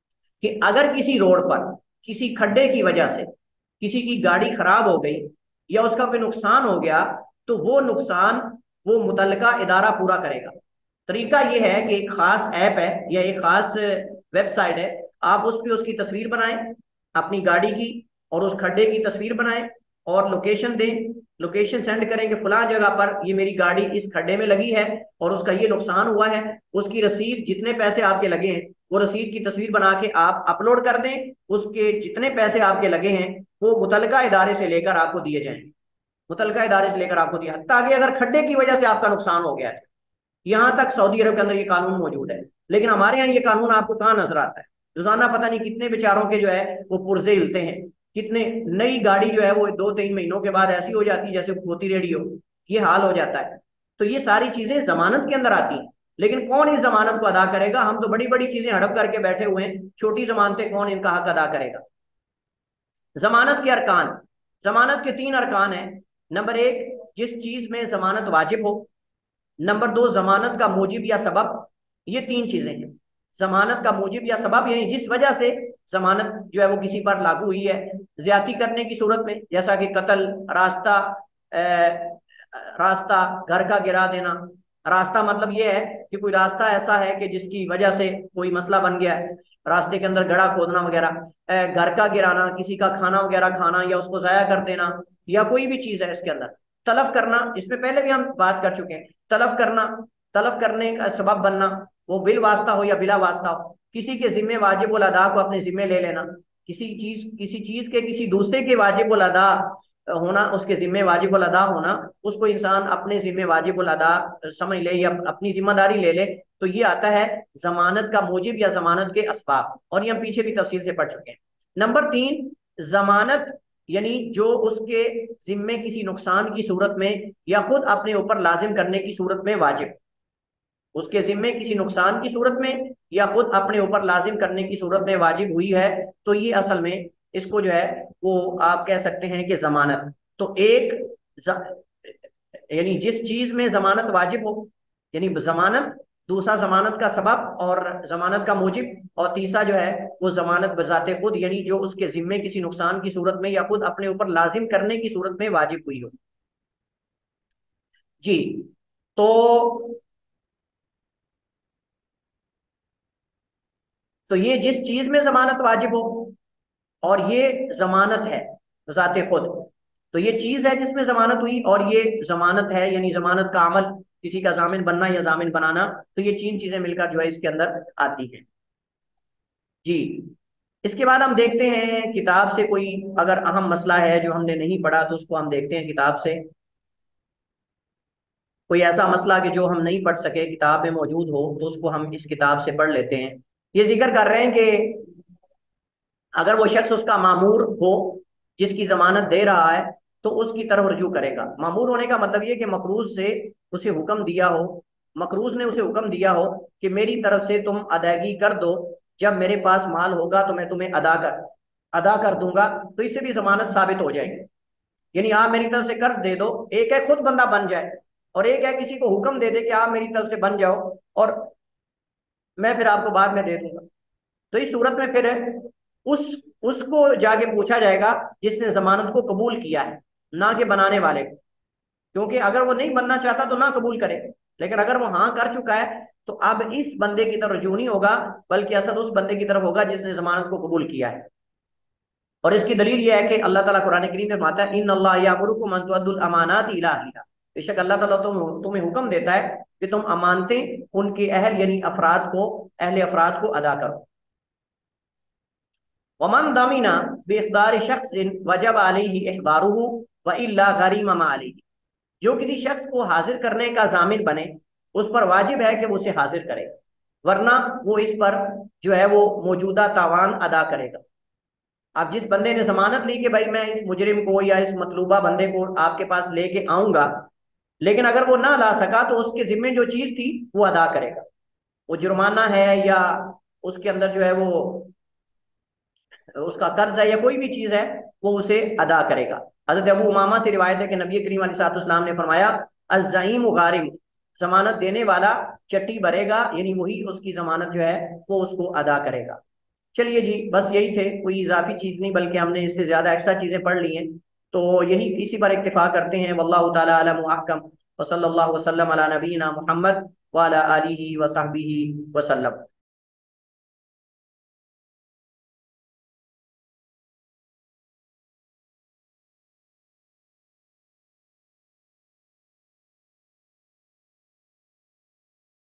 कि अगर किसी रोड पर किसी खड्डे की वजह से किसी की गाड़ी खराब हो गई या उसका कोई नुकसान हो गया तो वो नुकसान वो मुतल्लिका इदारा पूरा करेगा। तरीका ये है कि एक खास ऐप है या एक खास वेबसाइट है, आप उस पर उसकी तस्वीर बनाएं अपनी गाड़ी की और उस खड्डे की तस्वीर बनाएं और लोकेशन दें, लोकेशन सेंड करेंगे फलां जगह पर ये मेरी गाड़ी इस खड्डे में लगी है और उसका ये नुकसान हुआ है, उसकी रसीद जितने पैसे आपके लगे हैं वो रसीद की तस्वीर बना के आप अपलोड कर दें, उसके जितने पैसे आपके लगे हैं वो मुतल्लिका इदारे से लेकर आपको दिए जाएंगे, मुतल्लिका इदारे से लेकर आपको दिया, ताकि अगर खड्डे की वजह से आपका नुकसान हो गया है। यहां तक सऊदी अरब के अंदर ये कानून मौजूद है, लेकिन हमारे यहाँ ये कानून आपको कहाँ नजर आता है। रोजाना पता नहीं कितने बेचारों के जो है वो पुर्जे हिलते हैं, कितने नई गाड़ी जो है वो दो तीन महीनों के बाद ऐसी हो जाती है जैसे खोती रेडी हो, ये हाल हो जाता है। तो ये सारी चीजें जमानत के अंदर आती हैं, लेकिन कौन इस जमानत को अदा करेगा। हम तो बड़ी बड़ी चीजें हड़प करके बैठे हुए हैं, छोटी जमानतें कौन इनका हक अदा करेगा। जमानत के अरकान, जमानत के तीन अरकान हैं। नंबर एक, जिस चीज में जमानत वाजिब हो। नंबर दो, जमानत का मूजिब या सबब। ये तीन चीजें हैं। जमानत का मूजिब या सबब यानी जिस वजह से जमानत जो है वो किसी पर लागू हुई है, ज्यादती करने की सूरत में, जैसा कि कत्ल, रास्ता, रास्ता घर का गिरा देना। रास्ता मतलब ये है कि कोई रास्ता ऐसा है कि जिसकी वजह से कोई मसला बन गया है, रास्ते के अंदर गड्ढा खोदना वगैरह। घर का गिराना, किसी का खाना वगैरह खाना या उसको जाया कर देना, या कोई भी चीज है इसके अंदर। तलब करना, इसमें पहले भी हम बात कर चुके हैं। तलब करना, तलब करने का सबब बनना, वो बिल वास्ता हो या बिला वास्ता हो। किसी के जिम्मे वाजिब उल अदा को अपने जिम्मे ले लेना, किसी चीज किसी चीज के किसी दूसरे के वाजिब उल अदा होना, उसके जिम्मे वाजिबुल अदा होना, उसको इंसान अपने जिम्मे वाजिबुल अदा समझ ले या अपनी जिम्मेदारी ले ले, तो ये आता है जमानत का मूजिब या जमानत के असबाब, और ये हम पीछे भी तफसील से पढ़ चुके हैं। नंबर तीन, जमानत यानी जो उसके जिम्मे किसी नुकसान की सूरत में या खुद अपने ऊपर लाजिम करने की सूरत में वाजिब, उसके जिम्मे किसी नुकसान की सूरत में या खुद अपने ऊपर लाजिम करने की सूरत में वाजिब हुई है, तो ये असल में इसको जो है वो आप कह सकते हैं कि जमानत। तो एक ज, यानी जिस चीज में जमानत वाजिब हो, यानी जमानत, दूसरा जमानत का सबब और जमानत का मूजिब, और तीसरा जो है वो जमानत बजाते खुद, यानी जो उसके जिम्मे किसी नुकसान की सूरत में या खुद अपने ऊपर लाजिम करने की सूरत में वाजिब हुई हो। जी, तो तो ये जिस चीज में जमानत वाजिब हो, और ये जमानत है जाते खुद, तो ये चीज है जिसमें जमानत हुई और ये जमानत है, यानी जमानत का अमल, किसी का जामिन बनना या जामिन बनाना, तो ये तीन चीजें मिलकर जो है इसके अंदर आती हैं। जी, इसके बाद हम देखते हैं किताब से कोई अगर अहम मसला है जो हमने नहीं पढ़ा तो उसको हम देखते हैं किताब से, कोई ऐसा मसला कि जो हम नहीं पढ़ सके किताब में मौजूद हो तो उसको हम इस किताब से पढ़ लेते हैं। ये जिक्र कर रहे हैं कि अगर वो शख्स उसका मामूर हो जिसकी जमानत दे रहा है तो उसकी तरफ रुजू करेगा। मामूर होने का मतलब ये कि मकरूज से उसे हुक्म दिया हो, मकरूज ने उसे हुक्म दिया हो कि मेरी तरफ से तुम अदायगी कर दो, जब मेरे पास माल होगा तो मैं तुम्हें अदा कर अदा कर दूंगा, तो इससे भी जमानत साबित हो जाएगी। यानी आप मेरी तरफ से कर्ज दे दो, एक है खुद बंदा बन जाए और एक है किसी को हुक्म दे दे कि आप मेरी तरफ से बन जाओ और मैं फिर आपको बाद में दे दूंगा। तो इस सूरत में फिर उस उसको जाके पूछा जाएगा जिसने जमानत को कबूल किया है, ना कि बनाने वाले को। क्योंकि अगर वो नहीं बनना चाहता तो ना कबूल करे, लेकिन अगर वो हाँ कर चुका है तो अब इस बंदे की तरफ रुजू नहीं होगा, बल्कि असर उस बंदे की तरफ होगा जिसने जमानत को कबूल किया है। और इसकी दलील यह है कि अल्लाह ताला कुरान करीम में फरमाता है, इन अल्लाह यामुरुकुम अन तुअद्दुल अमानात इला अहलिहा, बेशक अल्लाह ताला तुम तुम्हें हुक्म देता है कि तुम अमानतें उनके अहल यानी अफराद को, अहले अफराद को अदा करो। वमन दमीना बेइख्तियार शख्सिन वजब अलैहि इहबारुहु व इल्ला गरीम मा अलैहि, जो किसी शख्स को हाजिर करने का जामिन बने उस पर वाजिब है कि वो उसे हाजिर करे, वरना वो इस पर जो है वो मौजूदा तावान अदा करेगा। अब जिस बंदे ने जमानत ली कि भाई मैं इस मुजरिम को या इस मतलूबा बंदे को आपके पास लेके आऊंगा, लेकिन अगर वो ना ला सका तो उसके जिम्मे जो चीज थी वो अदा करेगा। वो जुर्माना है या उसके अंदर जो है वो उसका कर्ज है या कोई भी चीज है वो उसे अदा करेगा। हजरत अबू उमामा से रिवायत है कि नबी करीम अलैहिस्सलाम ने फरमाया, अज़्ज़ईम गारिम, जमानत देने वाला चट्टी भरेगा, यानी वही उसकी जमानत जो है वो उसको अदा करेगा। चलिए जी, बस यही थे, कोई इजाफी चीज नहीं, बल्कि हमने इससे ज्यादा एक्स्ट्रा चीजें पढ़ ली हैं। तो यही इसी पर इत्तिफाक करते हैं। वल्लाहु ताला अलम व अहकम व सल्लल्लाहु वसल्लम अला नबीना मुहम्मद व अला आलिहि व सहबिहि वसल्लम।